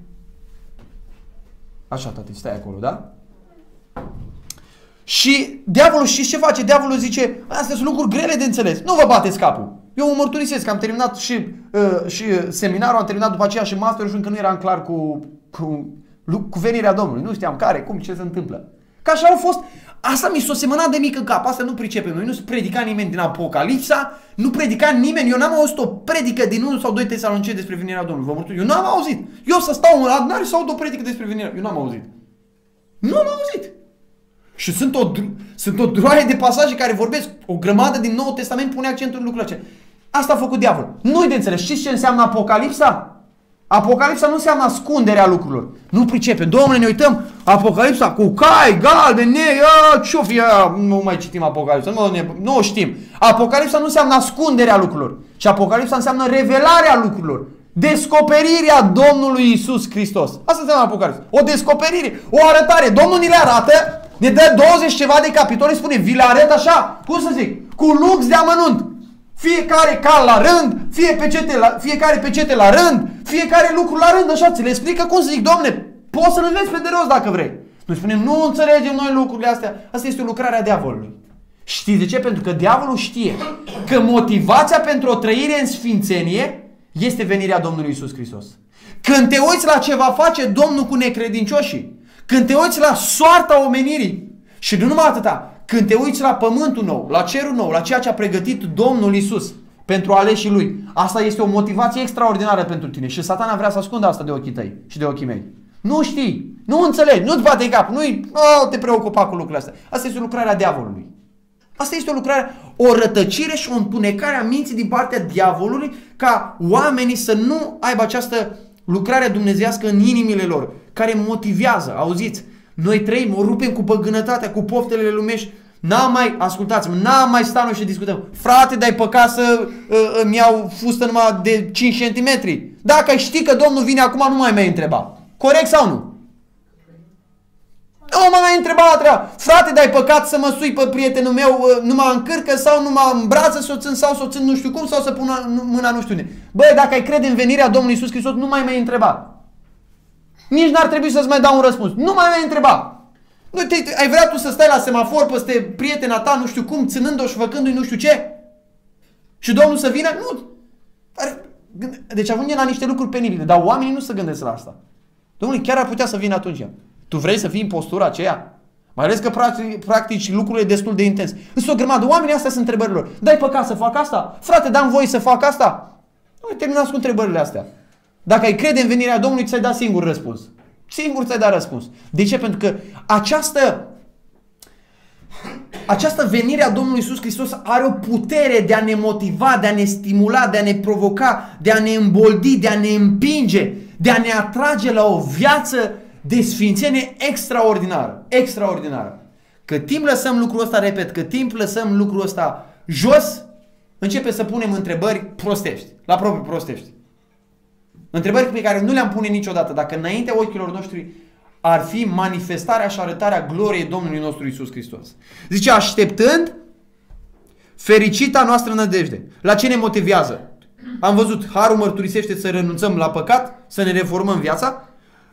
Așa, tati, stai acolo, da? Și diavolul, știți ce face? Diavolul zice, astea sunt lucruri grele de înțeles. Nu vă bateți capul. Eu mă mărturisesc că am terminat și seminarul, am terminat după aceea și masterul și încă nu eram clar cu venirea Domnului. Nu știam care, cum, ce se întâmplă. Că așa au fost. Asta mi s-a semănat de mic în cap. Asta nu pricepem noi. Nu predica nimeni din Apocalipsa. Nu predica nimeni. Eu n-am auzit o predică din 1 sau 2 Tesaloniceni despre venirea Domnului. Vă mărturisesc. Eu n-am auzit. Eu să stau în adunare să aud o predică despre venirea. Eu n-am auzit. Nu am auzit. Și sunt o droaie de pasaje care vorbesc, o grămadă din Noul Testament pune accentul în lucrul acela. Asta a făcut diavolul. Nu-i de înțeles. Știți ce înseamnă Apocalipsa? Apocalipsa nu înseamnă ascunderea lucrurilor. Nu pricepem. Dom'le, ne uităm Apocalipsa cu cai, galben, negri, ce-o fi? Nu mai citim Apocalipsa, nu o știm. Apocalipsa nu înseamnă ascunderea lucrurilor. Și Apocalipsa înseamnă revelarea lucrurilor. Descoperirea Domnului Iisus Hristos. Asta înseamnă Apocalipsa. O descoperire, o arătare. Domnul ni le arată, ne dă 20 ceva de capitole, spune, vi le arăt așa, cum să zic, cu lux de amănunt. Fiecare cal la rând, fiecare pecete la rând, fiecare lucru la rând, așa, ți le explică cum să zic, Domne, poți să le vezi pe de rost dacă vrei. Noi spunem, nu înțelegem noi lucrurile astea. Asta este o lucrare a diavolului. Știți de ce? Pentru că diavolul știe că motivația pentru o trăire în sfințenie este venirea Domnului Iisus Hristos. Când te uiți la ce va face Domnul cu necredincioșii, când te uiți la soarta omenirii și nu numai atâta, când te uiți la pământul nou, la cerul nou, la ceea ce a pregătit Domnul Iisus pentru aleșii Lui, asta este o motivație extraordinară pentru tine și Satana vrea să ascundă asta de ochii tăi și de ochii mei. Nu știi, nu înțelegi, nu-ți bate în cap, nu te preocupa cu lucrurile astea. Asta este o lucrare a diavolului. Asta este o lucrare, o rătăcire și o întunecare a minții din partea diavolului ca oamenii să nu aibă această lucrare dumnezeiască în inimile lor, care motivează, auziți? Noi trăim, o rupem cu păgânătatea, cu poftele lumești. Ascultați-mă, n-am mai stat noi și discutăm. Frate, dai păcat să îmi iau fustă numai de 5 cm. Dacă ai ști că Domnul vine acum, nu mai întreba. Corect sau nu? Nu mă mai întreba la treaba. Frate, dai păcat să mă sui pe prietenul meu, nu mă încârcă sau nu mă îmbrață să o țin sau să o țin nu știu cum sau să pun mâna nu știu unde. Băi, dacă ai crede în venirea Domnului Iisus Hristos, nu mai întreba. Nici n-ar trebui să-ți mai dau un răspuns. Nu mai întreba. Nu ai vrea tu să stai la semafor peste prietena ta, nu știu cum, ținând-o și făcându-i nu știu ce? Și Domnul să vină? Nu. Deci ajungem la niște lucruri penibile, dar oamenii nu se gândesc la asta. Domnule, chiar ar putea să vină atunci. Tu vrei să fii în postura aceea? Mai ales că practici lucrurile destul de intens. Însă o grămadă, oamenii astea sunt întrebărilor. Dai păcat să fac asta? Frate, dam voie să fac asta? Nu terminați cu întrebările astea. Dacă ai crede în venirea Domnului, ți-ai dat singur răspuns. Singur ți-ai dat răspuns. De ce? Pentru că această venire a Domnului Iisus Hristos are o putere de a ne motiva, de a ne stimula, de a ne provoca, de a ne îmboldi, de a ne împinge, de a ne atrage la o viață de sfințenie extraordinară. Extraordinară. Cât timp lăsăm lucrul ăsta, repet, cât timp lăsăm lucrul ăsta jos, începe să punem întrebări prostești. La propriu prostești. Întrebări pe care nu le-am pune niciodată. Dacă înaintea ochilor noștri ar fi manifestarea și arătarea gloriei Domnului nostru Iisus Hristos. Zice, așteptând fericita noastră nădejde. La ce ne motivează? Am văzut, harul mărturisește să renunțăm la păcat, să ne reformăm viața.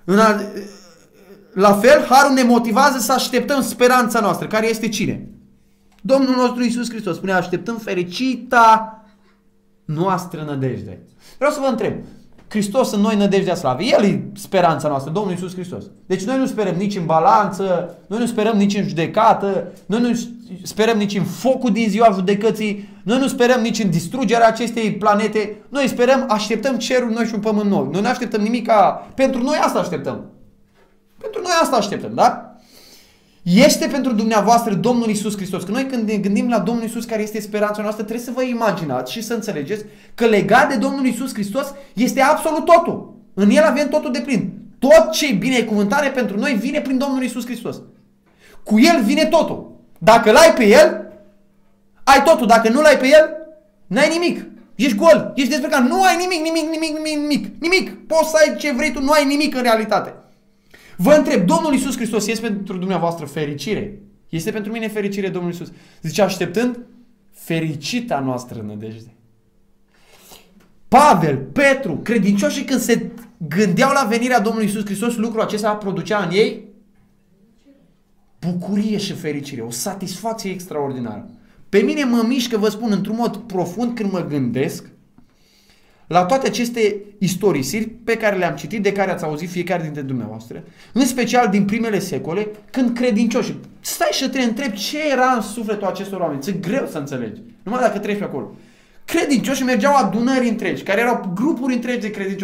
La fel, harul ne motivează să așteptăm speranța noastră. Care este cine? Domnul nostru Iisus Hristos spune, așteptăm fericita noastră nădejde. Vreau să vă întreb, Hristos în noi nădejdea slavei. El e speranța noastră, Domnul Iisus Hristos. Deci noi nu sperăm nici în balanță, noi nu sperăm nici în judecată, noi nu sperăm nici în focul din ziua judecății, noi nu sperăm nici în distrugerea acestei planete, noi sperăm, așteptăm cerul noi și un pământ nou. Noi nu așteptăm nimic pentru noi asta așteptăm. Pentru noi asta așteptăm, da? Este pentru dumneavoastră Domnul Iisus Hristos. Că noi când ne gândim la Domnul Iisus care este speranța noastră, trebuie să vă imaginați și să înțelegeți că legat de Domnul Iisus Hristos este absolut totul. În El avem totul de plin. Tot ce e binecuvântare pentru noi vine prin Domnul Iisus Hristos. Cu El vine totul. Dacă l-ai pe El, ai totul. Dacă nu l-ai pe El, n-ai nimic. Ești gol, ești dezbrăcat. Nu ai nimic. Poți să ai ce vrei tu, nu ai nimic în realitate. Vă întreb, Domnul Iisus Hristos este pentru dumneavoastră fericire? Este pentru mine fericire Domnul Iisus. Zice, așteptând fericita noastră nădejde. Pavel, Petru, credincioșii când se gândeau la venirea Domnului Iisus Hristos, lucrul acesta producea în ei bucurie și fericire, o satisfacție extraordinară. Pe mine mă mișcă, vă spun, într-un mod profund când mă gândesc la toate aceste istorisiri pe care le-am citit, de care ați auzit fiecare dintre dumneavoastră, în special din primele secole, când credincioși, stai și te întrebi ce era în sufletul acestor oameni. Ți-e greu să înțelegi, numai dacă treci pe acolo. Credincioși mergeau adunări întregi, care erau grupuri întregi de credincioși.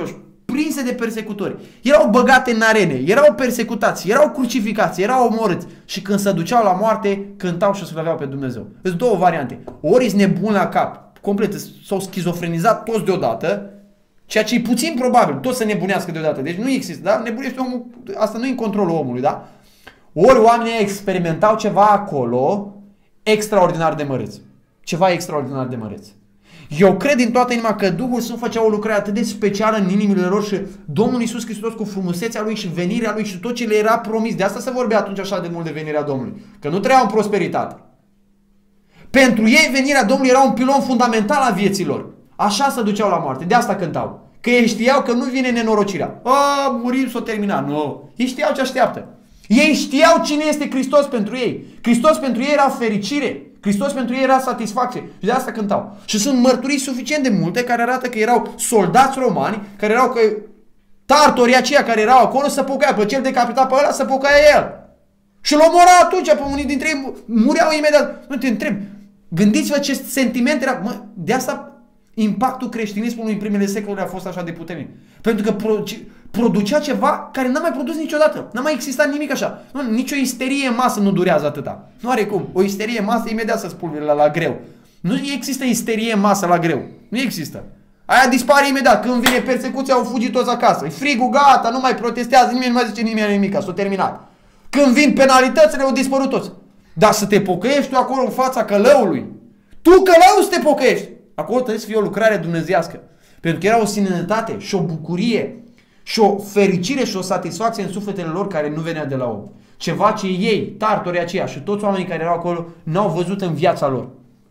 prinse de persecutori, erau băgate în arene, erau persecutați, erau crucificați, erau omorâți și când se duceau la moarte, cântau și slăveau pe Dumnezeu. Sunt două variante. Ori ești nebun la cap, complet, s-au schizofrenizat toți deodată, ceea ce e puțin probabil, toți să nebunească deodată. Deci nu există, da? Nebunește omul, asta nu e în controlul omului, da? Ori oamenii experimentau ceva acolo extraordinar de măreț. Ceva extraordinar de măreț. Eu cred din toată inima că Duhul Sfânt făcea o lucrare atât de specială în inimile lor și Domnul Iisus Hristos cu frumusețea Lui și venirea Lui și tot ce le era promis. De asta se vorbea atunci așa de mult de venirea Domnului. Că nu trăiau în prosperitate. Pentru ei venirea Domnului era un pilon fundamental a vieților. Așa se duceau la moarte. De asta cântau. Că ei știau că nu vine nenorocirea. Murim, s-o terminat. Nu. Ei știau ce așteaptă. Ei știau cine este Hristos pentru ei. Hristos pentru ei era fericire. Hristos pentru ei era satisfacție. Și de asta cântau. Și sunt mărturii suficient de multe care arată că erau soldați romani, care erau că tartorii aceia care erau acolo să pocăia. Pe cel decapitat pe ăla să pocăia el. Și îl omora atunci pe unii dintre ei. Mureau imediat. Nu te întreb. Gândiți-vă ce sentiment era. De asta impactul creștinismului în primele secole a fost așa de puternic. Pentru că producea ceva care n-a mai produs niciodată. N-a mai existat nimic așa. Nu, nicio isterie în masă nu durează atâta. Nu are cum. O isterie în masă imediat să spulbere la greu. Nu există isterie în masă la greu. Nu există. Aia dispare imediat. Când vine persecuția, au fugit toți acasă. E frigul, gata, nu mai protestează, nimeni nu mai zice nimeni nimic. S-a terminat. Când vin penalitățile, au dispărut toți. Dar să te pocăiești tu acolo în fața călăului. Tu călău să te pocăiești. Acolo trebuie să fie o lucrare dumnezeiască. Pentru că era o sinătate și o bucurie și o fericire și o satisfacție în sufletele lor care nu venea de la om. Ceva ce ei, tartorii aceia și toți oamenii care erau acolo, n-au văzut în viața lor.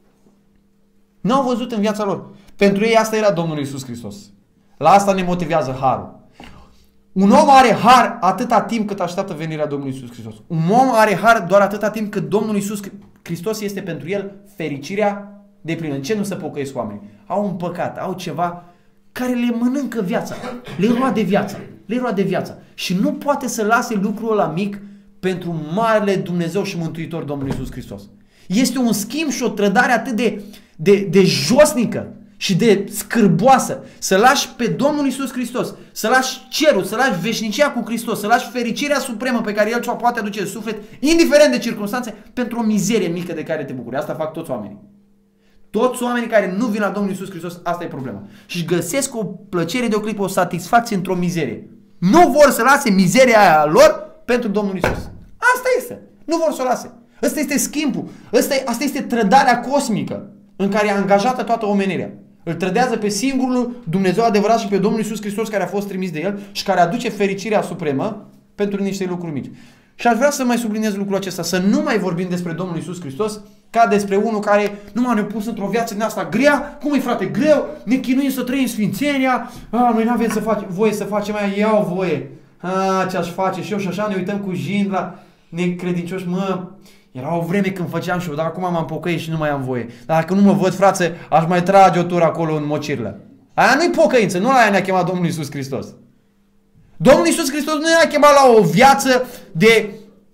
N-au văzut în viața lor. Pentru ei asta era Domnul Iisus Hristos. La asta ne motivează harul. Un om are har atâta timp cât așteaptă venirea Domnului Iisus Hristos. Un om are har doar atâta timp cât Domnul Iisus Hristos este pentru el fericirea de plină. În ce nu se pocăiesc oamenii? Au un păcat, au ceva care le mănâncă viața, le roade viața, le roade viața. Și nu poate să lase lucrul ăla mic pentru marele Dumnezeu și Mântuitor Domnul Iisus Hristos. Este un schimb și o trădare atât de josnică și de scârboasă. Să lași pe Domnul Iisus Hristos, să lași cerul, să lași veșnicia cu Hristos, să lași fericirea supremă pe care El ți-o poate aduce în suflet, indiferent de circunstanțe, pentru o mizerie mică de care te bucuri. Asta fac toți oamenii. Toți oamenii care nu vin la Domnul Iisus Hristos, asta e problema. Și găsesc o plăcere de o clipă, o satisfacție într-o mizerie. Nu vor să lase mizeria aia lor pentru Domnul Iisus. Asta este. Nu vor să o lase. Ăsta este schimbul. Asta este trădarea cosmică în care e angajată toată omenirea. Îl trădează pe singurul Dumnezeu adevărat și pe Domnul Iisus Hristos care a fost trimis de El și care aduce fericirea supremă pentru niște lucruri mici. Și aș vrea să mai subliniez lucrul acesta, să nu mai vorbim despre Domnul Iisus Hristos ca despre unul care nu ne-a pus într-o viață din asta grea. Cum e, frate, greu? Ne chinuim să trăim sfințenia. Noi nu avem voie să facem aia, iau voie. Ce-aș face și eu și așa ne uităm cu jind la necredincioși. Era o vreme când făceam și eu, dar acum m-am pocăit și nu mai am voie. Dar dacă nu mă văd, frate, aș mai trage o tură acolo în Mocirlă. Aia nu-i pocăință, nu la aia ne-a chemat Domnul Iisus Hristos. Domnul Iisus Hristos nu ne-a chemat la o viață de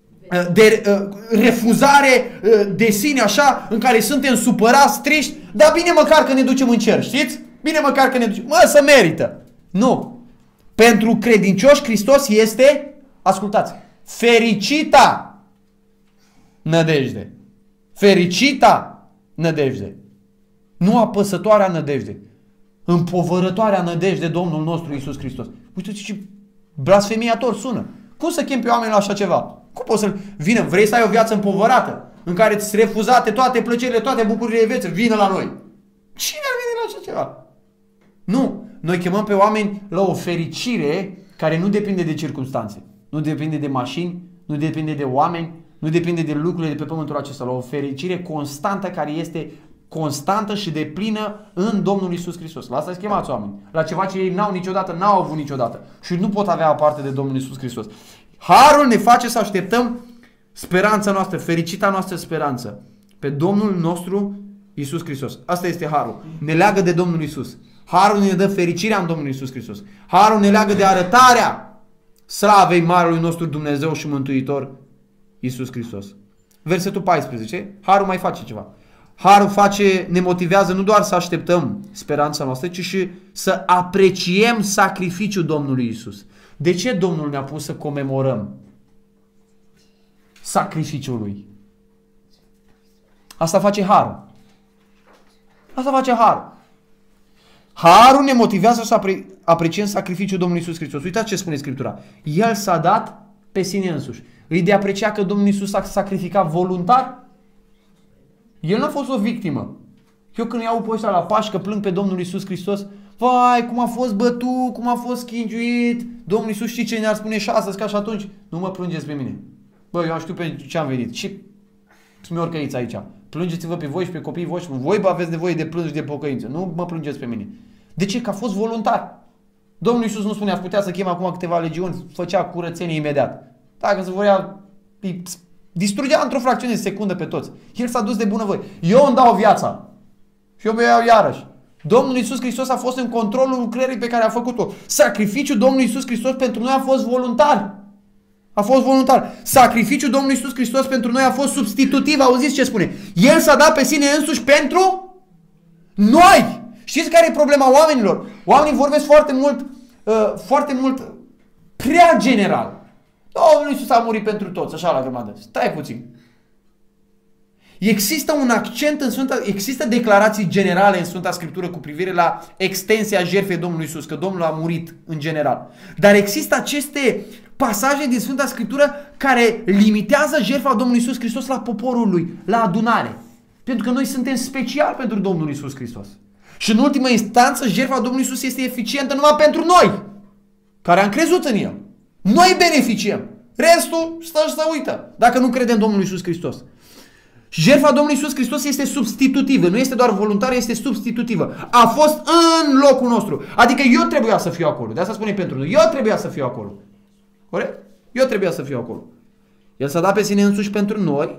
refuzare de sine așa, în care suntem supărați, triști, dar bine măcar că ne ducem în cer, știți? Bine măcar că ne ducem, să merită. Nu. Pentru credincioși Hristos este, ascultați, fericita nădejde. Fericita nădejde. Nu apăsătoarea nădejde. Împovărătoarea nădejde Domnul nostru Iisus Hristos. Uite ce blasfemiator sună. Cum să chem pe oameni la așa ceva? Cum poți să vină? Vrei să ai o viață împovărată? În care îți refuzate toate plăcerile, toate bucuriile vieții? Vină la noi. Cine ar veni la așa ceva? Nu. Noi chemăm pe oameni la o fericire care nu depinde de circunstanțe. Nu depinde de mașini, nu depinde de oameni, nu depinde de lucrurile de pe pământul acesta. La o fericire constantă care este constantă și deplină în Domnul Iisus Hristos. La asta chemați oameni. La ceva ce ei n-au niciodată, n-au avut niciodată. Și nu pot avea parte de Domnul Iisus Hristos. Harul ne face să așteptăm speranța noastră, fericita noastră speranță pe Domnul nostru Iisus Hristos. Asta este harul. Ne leagă de Domnul Iisus. Harul ne dă fericirea în Domnul Iisus Hristos. Harul ne leagă de arătarea slavei marelui nostru Dumnezeu și Mântuitor Iisus Hristos. Versetul 14. Harul mai face ceva. Harul ne motivează nu doar să așteptăm speranța noastră, ci și să apreciem sacrificiul Domnului Isus. De ce Domnul ne-a pus să comemorăm sacrificiul Lui? Asta face Harul. Asta face Harul. Harul ne motivează să apreciem sacrificiul Domnului Isus Hristos. Uitați ce spune Scriptura. El s-a dat pe sine însuși. Îi de aprecia că Domnul Isus s-a sacrificat voluntar? El nu a fost o victimă. Eu când iau pe ăștia la Paști că plâng pe Domnul Isus Hristos, vai, cum a fost bătut, cum a fost schingiuit, Domnul Isus știi ce ne-ar spune și astăzi, ca și atunci, nu mă plângeți pe mine. Bă, eu știu pe ce am venit. Și sunt oricăiți aici. Plângeți-vă pe voi și pe copiii voștri. Voi aveți nevoie de plâns și de pocăință. Nu mă plângeți pe mine. De ce? Că a fost voluntar. Domnul Isus nu spunea, putea să chem acum câteva legiuni, făcea curățenie imediat. Dacă se vorea, îi distrugea într-o fracțiune de secundă pe toți. El s-a dus de bunăvoie. Eu îmi dau viața. Și eu mă iau iarăși. Domnul Iisus Hristos a fost în controlul lucrării pe care a făcut-o. Sacrificiul Domnului Iisus Hristos pentru noi a fost voluntar. A fost voluntar. Sacrificiul Domnului Iisus Hristos pentru noi a fost substitutiv. Auziți ce spune? El s-a dat pe sine însuși pentru noi. Știți care e problema oamenilor? Oamenii vorbesc foarte mult prea general. Domnul Iisus a murit pentru toți, așa la grămadă. Stai puțin. Există un accent există declarații generale în Sfânta Scriptură cu privire la extensia jertfei Domnului Iisus, că Domnul a murit în general. Dar există aceste pasaje din Sfânta Scriptură care limitează jertfa Domnului Iisus Hristos la poporul lui, la adunare. Pentru că noi suntem special pentru Domnul Iisus Hristos. Și în ultimă instanță, jertfa Domnului Iisus este eficientă numai pentru noi, care am crezut în El. Noi beneficiem. Restul stă și să uită, dacă nu credem în Domnul Iisus Hristos. Jertfa Domnului Iisus Hristos este substitutivă, nu este doar voluntară, este substitutivă. A fost în locul nostru. Adică eu trebuia să fiu acolo. De asta spune pentru noi. Eu trebuia să fiu acolo. Corect? Eu trebuia să fiu acolo. El s-a dat pe sine însuși pentru noi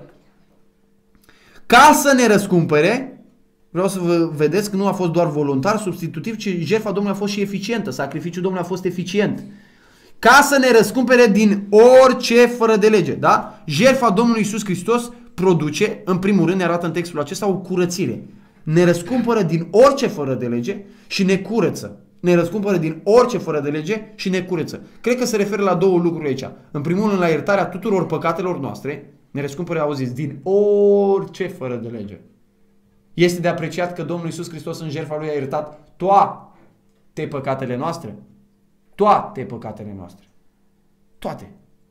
ca să ne răscumpere. Vreau să vă vedeți că nu a fost doar voluntar, substitutiv, ci jertfa Domnului a fost și eficientă. Sacrificiul Domnului a fost eficient. Ca să ne răscumpere din orice fără de lege. Da? Jertfa Domnului Iisus Hristos produce, în primul rând ne arată în textul acesta, o curățire. Ne răscumpără din orice fără de lege și ne curăță. Ne răscumpără din orice fără de lege și ne curăță. Cred că se referă la două lucruri aici. În primul rând la iertarea tuturor păcatelor noastre. Ne răscumpără, auziți, din orice fără de lege. Este de apreciat că Domnul Iisus Hristos în jertfa Lui a iertat toate păcatele noastre. Toate păcatele noastre. Toate.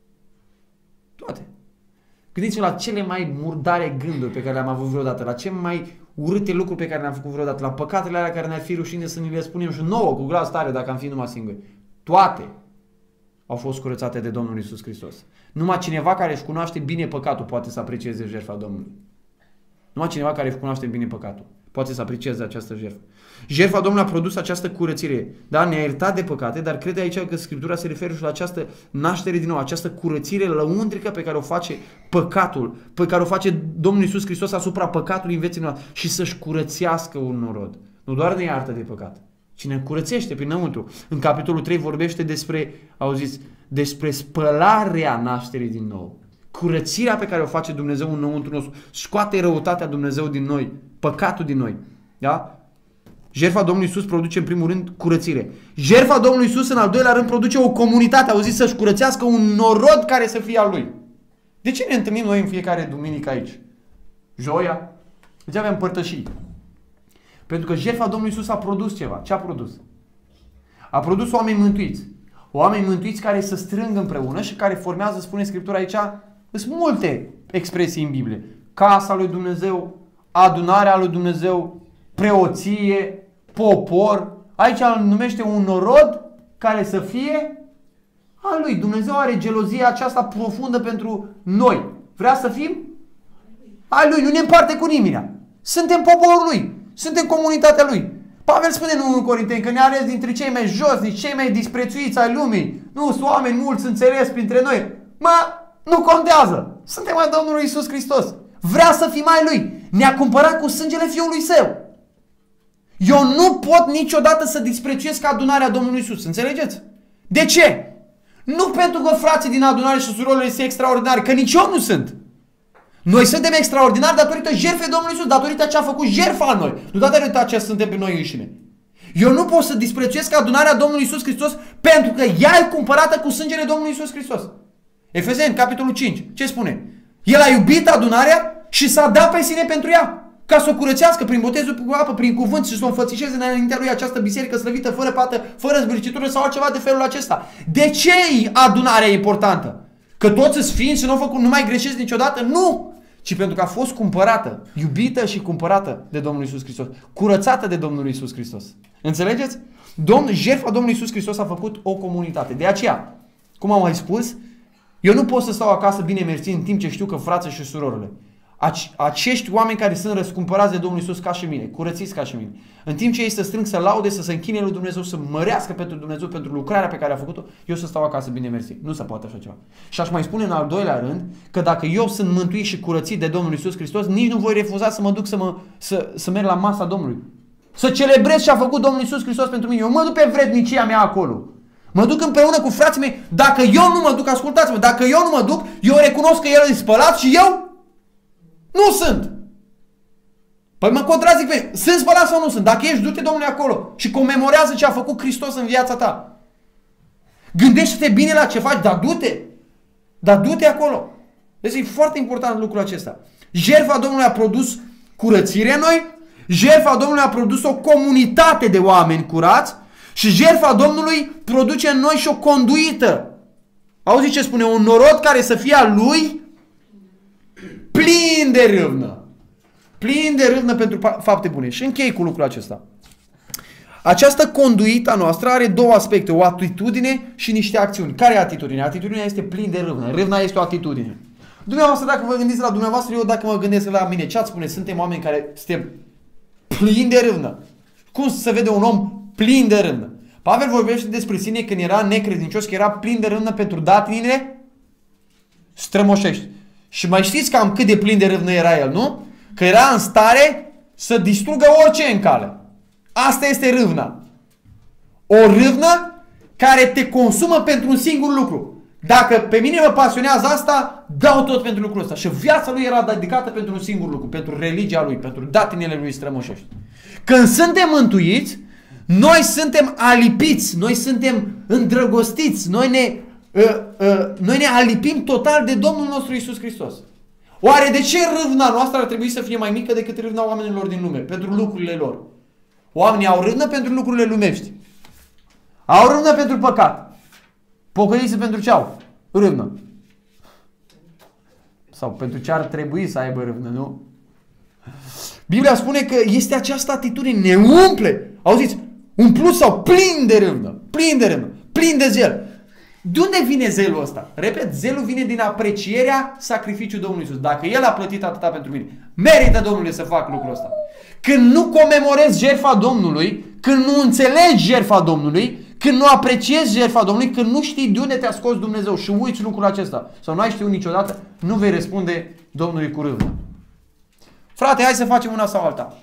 Toate. Gândiți-vă la cele mai murdare gânduri pe care le-am avut vreodată, la cele mai urâte lucruri pe care le-am făcut vreodată, la păcatele alea care ne-ar fi rușine să ni le spunem și nouă cu glas tare dacă am fi numai singuri. Toate au fost curățate de Domnul Iisus Hristos. Numai cineva care își cunoaște bine păcatul poate să aprecieze jertfa Domnului. Numai cineva care își cunoaște bine păcatul poate să aprecieze această jertfă. Jertfa Domnului a produs această curățire. Da? Ne-a iertat de păcate, dar crede aici că Scriptura se referă și la această naștere din nou, această curățire lăuntrică pe care o face păcatul, pe care o face Domnul Iisus Hristos asupra păcatului în vieții noastre și să-și curățească un norod. Nu doar ne iartă de păcat, ci ne curățește prinăuntru. În capitolul 3 vorbește despre, auziți, despre spălarea nașterii din nou. Curățirea pe care o face Dumnezeu înăuntru nostru, scoate răutatea Dumnezeu din noi, păcatul din noi. Da? Jertfa Domnului Iisus produce în primul rând curățire. Jertfa Domnului Iisus în al doilea rând produce o comunitate, auziți, să-și curățească un norod care să fie al Lui. De ce ne întâlnim noi în fiecare duminică aici? Joia? De ce avem părtășii? Pentru că jertfa Domnului Iisus a produs ceva. Ce a produs? A produs oameni mântuiți. Oameni mântuiți care se strâng împreună și care formează, spune Scriptura aici, sunt multe expresii în Biblie. Casa lui Dumnezeu, adunarea lui Dumnezeu, preoție, popor. Aici îl numește un norod care să fie al lui. Dumnezeu are gelozia aceasta profundă pentru noi. Vrea să fim al lui. Nu ne împarte cu nimeni. Suntem poporul lui. Suntem comunitatea lui. Pavel spune în 1 Corinteni că ne-a ales dintre cei mai josnici, cei mai disprețuiți ai lumii. Nu sunt oameni mulți înțeles printre noi. Nu contează. Suntem ai Domnului Iisus Hristos. Vrea să fim ai Lui. Ne-a cumpărat cu sângele Fiului Său. Eu nu pot niciodată să disprețuiesc adunarea Domnului Iisus. Înțelegeți? De ce? Nu pentru că frații din adunare și surorile sunt extraordinare, că nici eu nu sunt. Noi suntem extraordinari datorită jertfei Domnului Iisus, datorită ce a făcut jertfa în noi, nu datorită ce suntem pe noi înșine. Eu nu pot să disprețuiesc adunarea Domnului Iisus Hristos pentru că ea e cumpărată cu sângele Domnului Iisus Hristos. Efeseni, capitolul 5. Ce spune? El a iubit adunarea și s-a dat pe sine pentru ea, ca să o curățească prin botezul cu apă, prin cuvânt și să o înfățișeze înaintea lui această biserică slăvită, fără pată, fără zbârcitură sau altceva de felul acesta. De ce adunarea e importantă? Că toți sunt sfinți și nu mai greșesc niciodată? Nu! Ci pentru că a fost cumpărată, iubită și cumpărată de Domnul Iisus Hristos, curățată de Domnul Iisus Hristos. Înțelegeți? Jertfa Domnului Iisus Hristos a făcut o comunitate. De aceea, cum am mai spus, eu nu pot să stau acasă bine mersi în timp ce știu că frații și surorile, acești oameni care sunt răscumpărați de Domnul Iisus ca și mine, curățiți ca și mine, în timp ce ei se strâng să laude, să se închine lui Dumnezeu, să mărească pentru Dumnezeu, pentru lucrarea pe care a făcut-o, eu să stau acasă bine mersi. Nu se poate așa ceva. Și aș mai spune în al doilea rând că dacă eu sunt mântuit și curățit de Domnul Iisus Hristos, nici nu voi refuza să mă duc să merg la masa Domnului. Să celebrez ce a făcut Domnul Iisus Hristos pentru mine. Eu mă duc pe vrednicia mea acolo. Mă duc împreună cu frații mei. Dacă eu nu mă duc, ascultați-mă, dacă eu nu mă duc, eu recunosc că El e spălat și eu nu sunt. Păi mă contrazic pe mine. Sunt spălat sau nu sunt? Dacă ești, du-te, Domnule, acolo și comemorează ce a făcut Hristos în viața ta. Gândește-te bine la ce faci, dar du-te. Dar du-te acolo. Deci e foarte important lucrul acesta. Jertfa Domnului a produs curățire în noi, jertfa Domnului a produs o comunitate de oameni curați și jertfa Domnului produce în noi și o conduită. Auzi ce spune? Un norod care să fie al lui plin de râvnă. Plin de râvnă pentru fapte bune. Și închei cu lucrul acesta. Această conduită a noastră are două aspecte. O atitudine și niște acțiuni. Care e atitudinea? Atitudinea este plin de râvnă. Râvna este o atitudine. Dumneavoastră, dacă vă gândiți la dumneavoastră, eu dacă mă gândesc la mine, ce ați spune? Suntem oameni care suntem plini de râvnă. Cum se vede un om plin de râvnă? Pavel vorbește despre sine când era necredincios, că era plin de râvnă pentru datinile strămoșești. Și mai știți cam cât de plin de râvnă era el, nu? Că era în stare să distrugă orice în cale. Asta este râvna. O râvnă care te consumă pentru un singur lucru. Dacă pe mine mă pasionează asta, dau tot pentru lucrul ăsta. Și viața lui era dedicată pentru un singur lucru, pentru religia lui, pentru datinele lui strămoșești. Când suntem mântuiți, noi suntem alipiți, noi suntem îndrăgostiți, noi ne alipim total de Domnul nostru Iisus Hristos. Oare de ce râvna noastră ar trebui să fie mai mică decât râvna oamenilor din lume, pentru lucrurile lor? Oamenii au râvnă pentru lucrurile lumești. Au râvnă pentru păcat. Pocăiți pentru ce au? Râvnă. Sau pentru ce ar trebui să aibă râvnă, nu? Biblia spune că este această atitudine, ne umple. Auziți? Umplut sau plin de râvnă. Plin de râvnă. Plin de zel. De unde vine zelul ăsta? Repet, zelul vine din aprecierea sacrificiului Domnului Iisus. Dacă El a plătit atâta pentru mine, merită, Domnule, să fac lucrul ăsta. Când nu comemorezi jertfa Domnului, când nu înțelegi jertfa Domnului, când nu apreciezi jertfa Domnului, când nu știi de unde te-a scos Dumnezeu și uiți lucrul acesta, sau nu ai știut niciodată, nu vei răspunde Domnului cu râvnă. Frate, hai să facem una sau alta.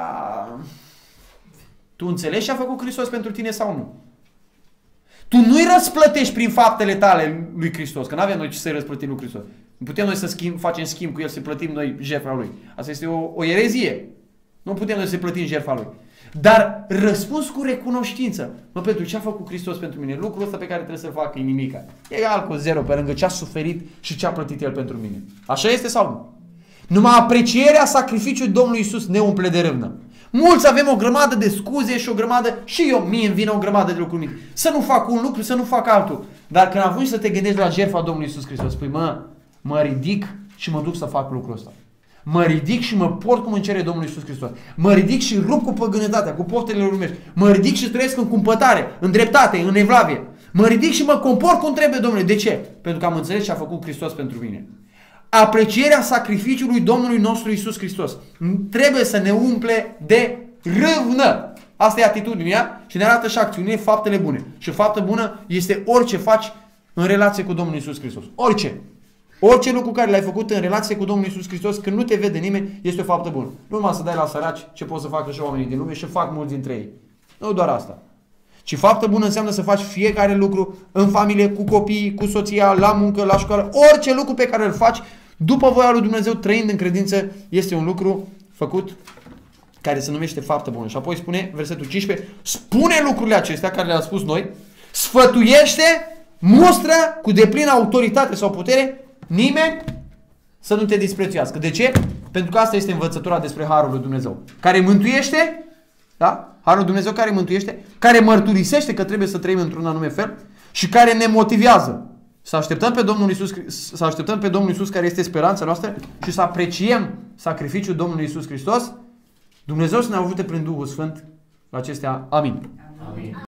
Tu înțelegi ce a făcut Hristos pentru tine sau nu? Tu nu-i răsplătești prin faptele tale lui Hristos, că nu avem noi ce să-i răsplătim lui Hristos. Nu putem noi să facem schimb cu El, să plătim noi jertfa Lui. Asta este o erezie. Nu putem noi să plătim jertfa Lui. Dar răspuns cu recunoștință. Mă, pentru ce a făcut Hristos pentru mine? Lucrul ăsta pe care trebuie să-l fac e nimica. E egal cu zero pe lângă ce a suferit și ce a plătit El pentru mine. Așa este sau nu? Numai aprecierea sacrificiului Domnului Iisus ne umple de râvnă. Mulți avem o grămadă de scuze și o grămadă, și eu, mie îmi vine o grămadă de lucruri mici. Să nu fac un lucru, să nu fac altul. Dar când ajungi să te gândești la jertfa Domnului Iisus Hristos, spui, mă ridic și mă duc să fac lucrul ăsta. Mă ridic și mă port cum îmi cere Domnul Iisus Hristos. Mă ridic și rup cu păgânătatea, cu poftele lumești. Mă ridic și trăiesc în cumpătare, în dreptate, în evlavie. Mă ridic și mă comport cum trebuie, Domnule. De ce? Pentru că am înțeles ce a făcut Hristos pentru mine. Aprecierea sacrificiului Domnului nostru Iisus Hristos trebuie să ne umple de râvnă. Asta e atitudinea și ne arată și acțiunile, faptele bune. Și faptă bună este orice faci în relație cu Domnul Iisus Hristos. Orice. Orice lucru care l-ai făcut în relație cu Domnul Iisus Hristos, când nu te vede nimeni, este o faptă bună. Nu numai să dai la săraci ce pot să facă și oamenii din lume și fac mulți dintre ei. Nu doar asta. Ci faptă bună înseamnă să faci fiecare lucru în familie, cu copiii, cu soția, la muncă, la școală. Orice lucru pe care îl faci, după voia lui Dumnezeu, trăind în credință, este un lucru făcut care se numește faptă bună. Și apoi spune, versetul 15, spune lucrurile acestea care le-am spus noi, sfătuiește, mustră cu deplină autoritate sau putere, nimeni să nu te disprețuiască. De ce? Pentru că asta este învățătura despre Harul lui Dumnezeu. Care mântuiește, da? Harul lui Dumnezeu care mântuiește, care mărturisește că trebuie să trăim într-un anume fel și care ne motivează să așteptăm pe Domnul Iisus, să așteptăm pe Domnul Iisus care este speranța noastră și să apreciem sacrificiul Domnului Iisus Hristos. Dumnezeu să ne ajute prin Duhul Sfânt la acestea. Amin. Amin.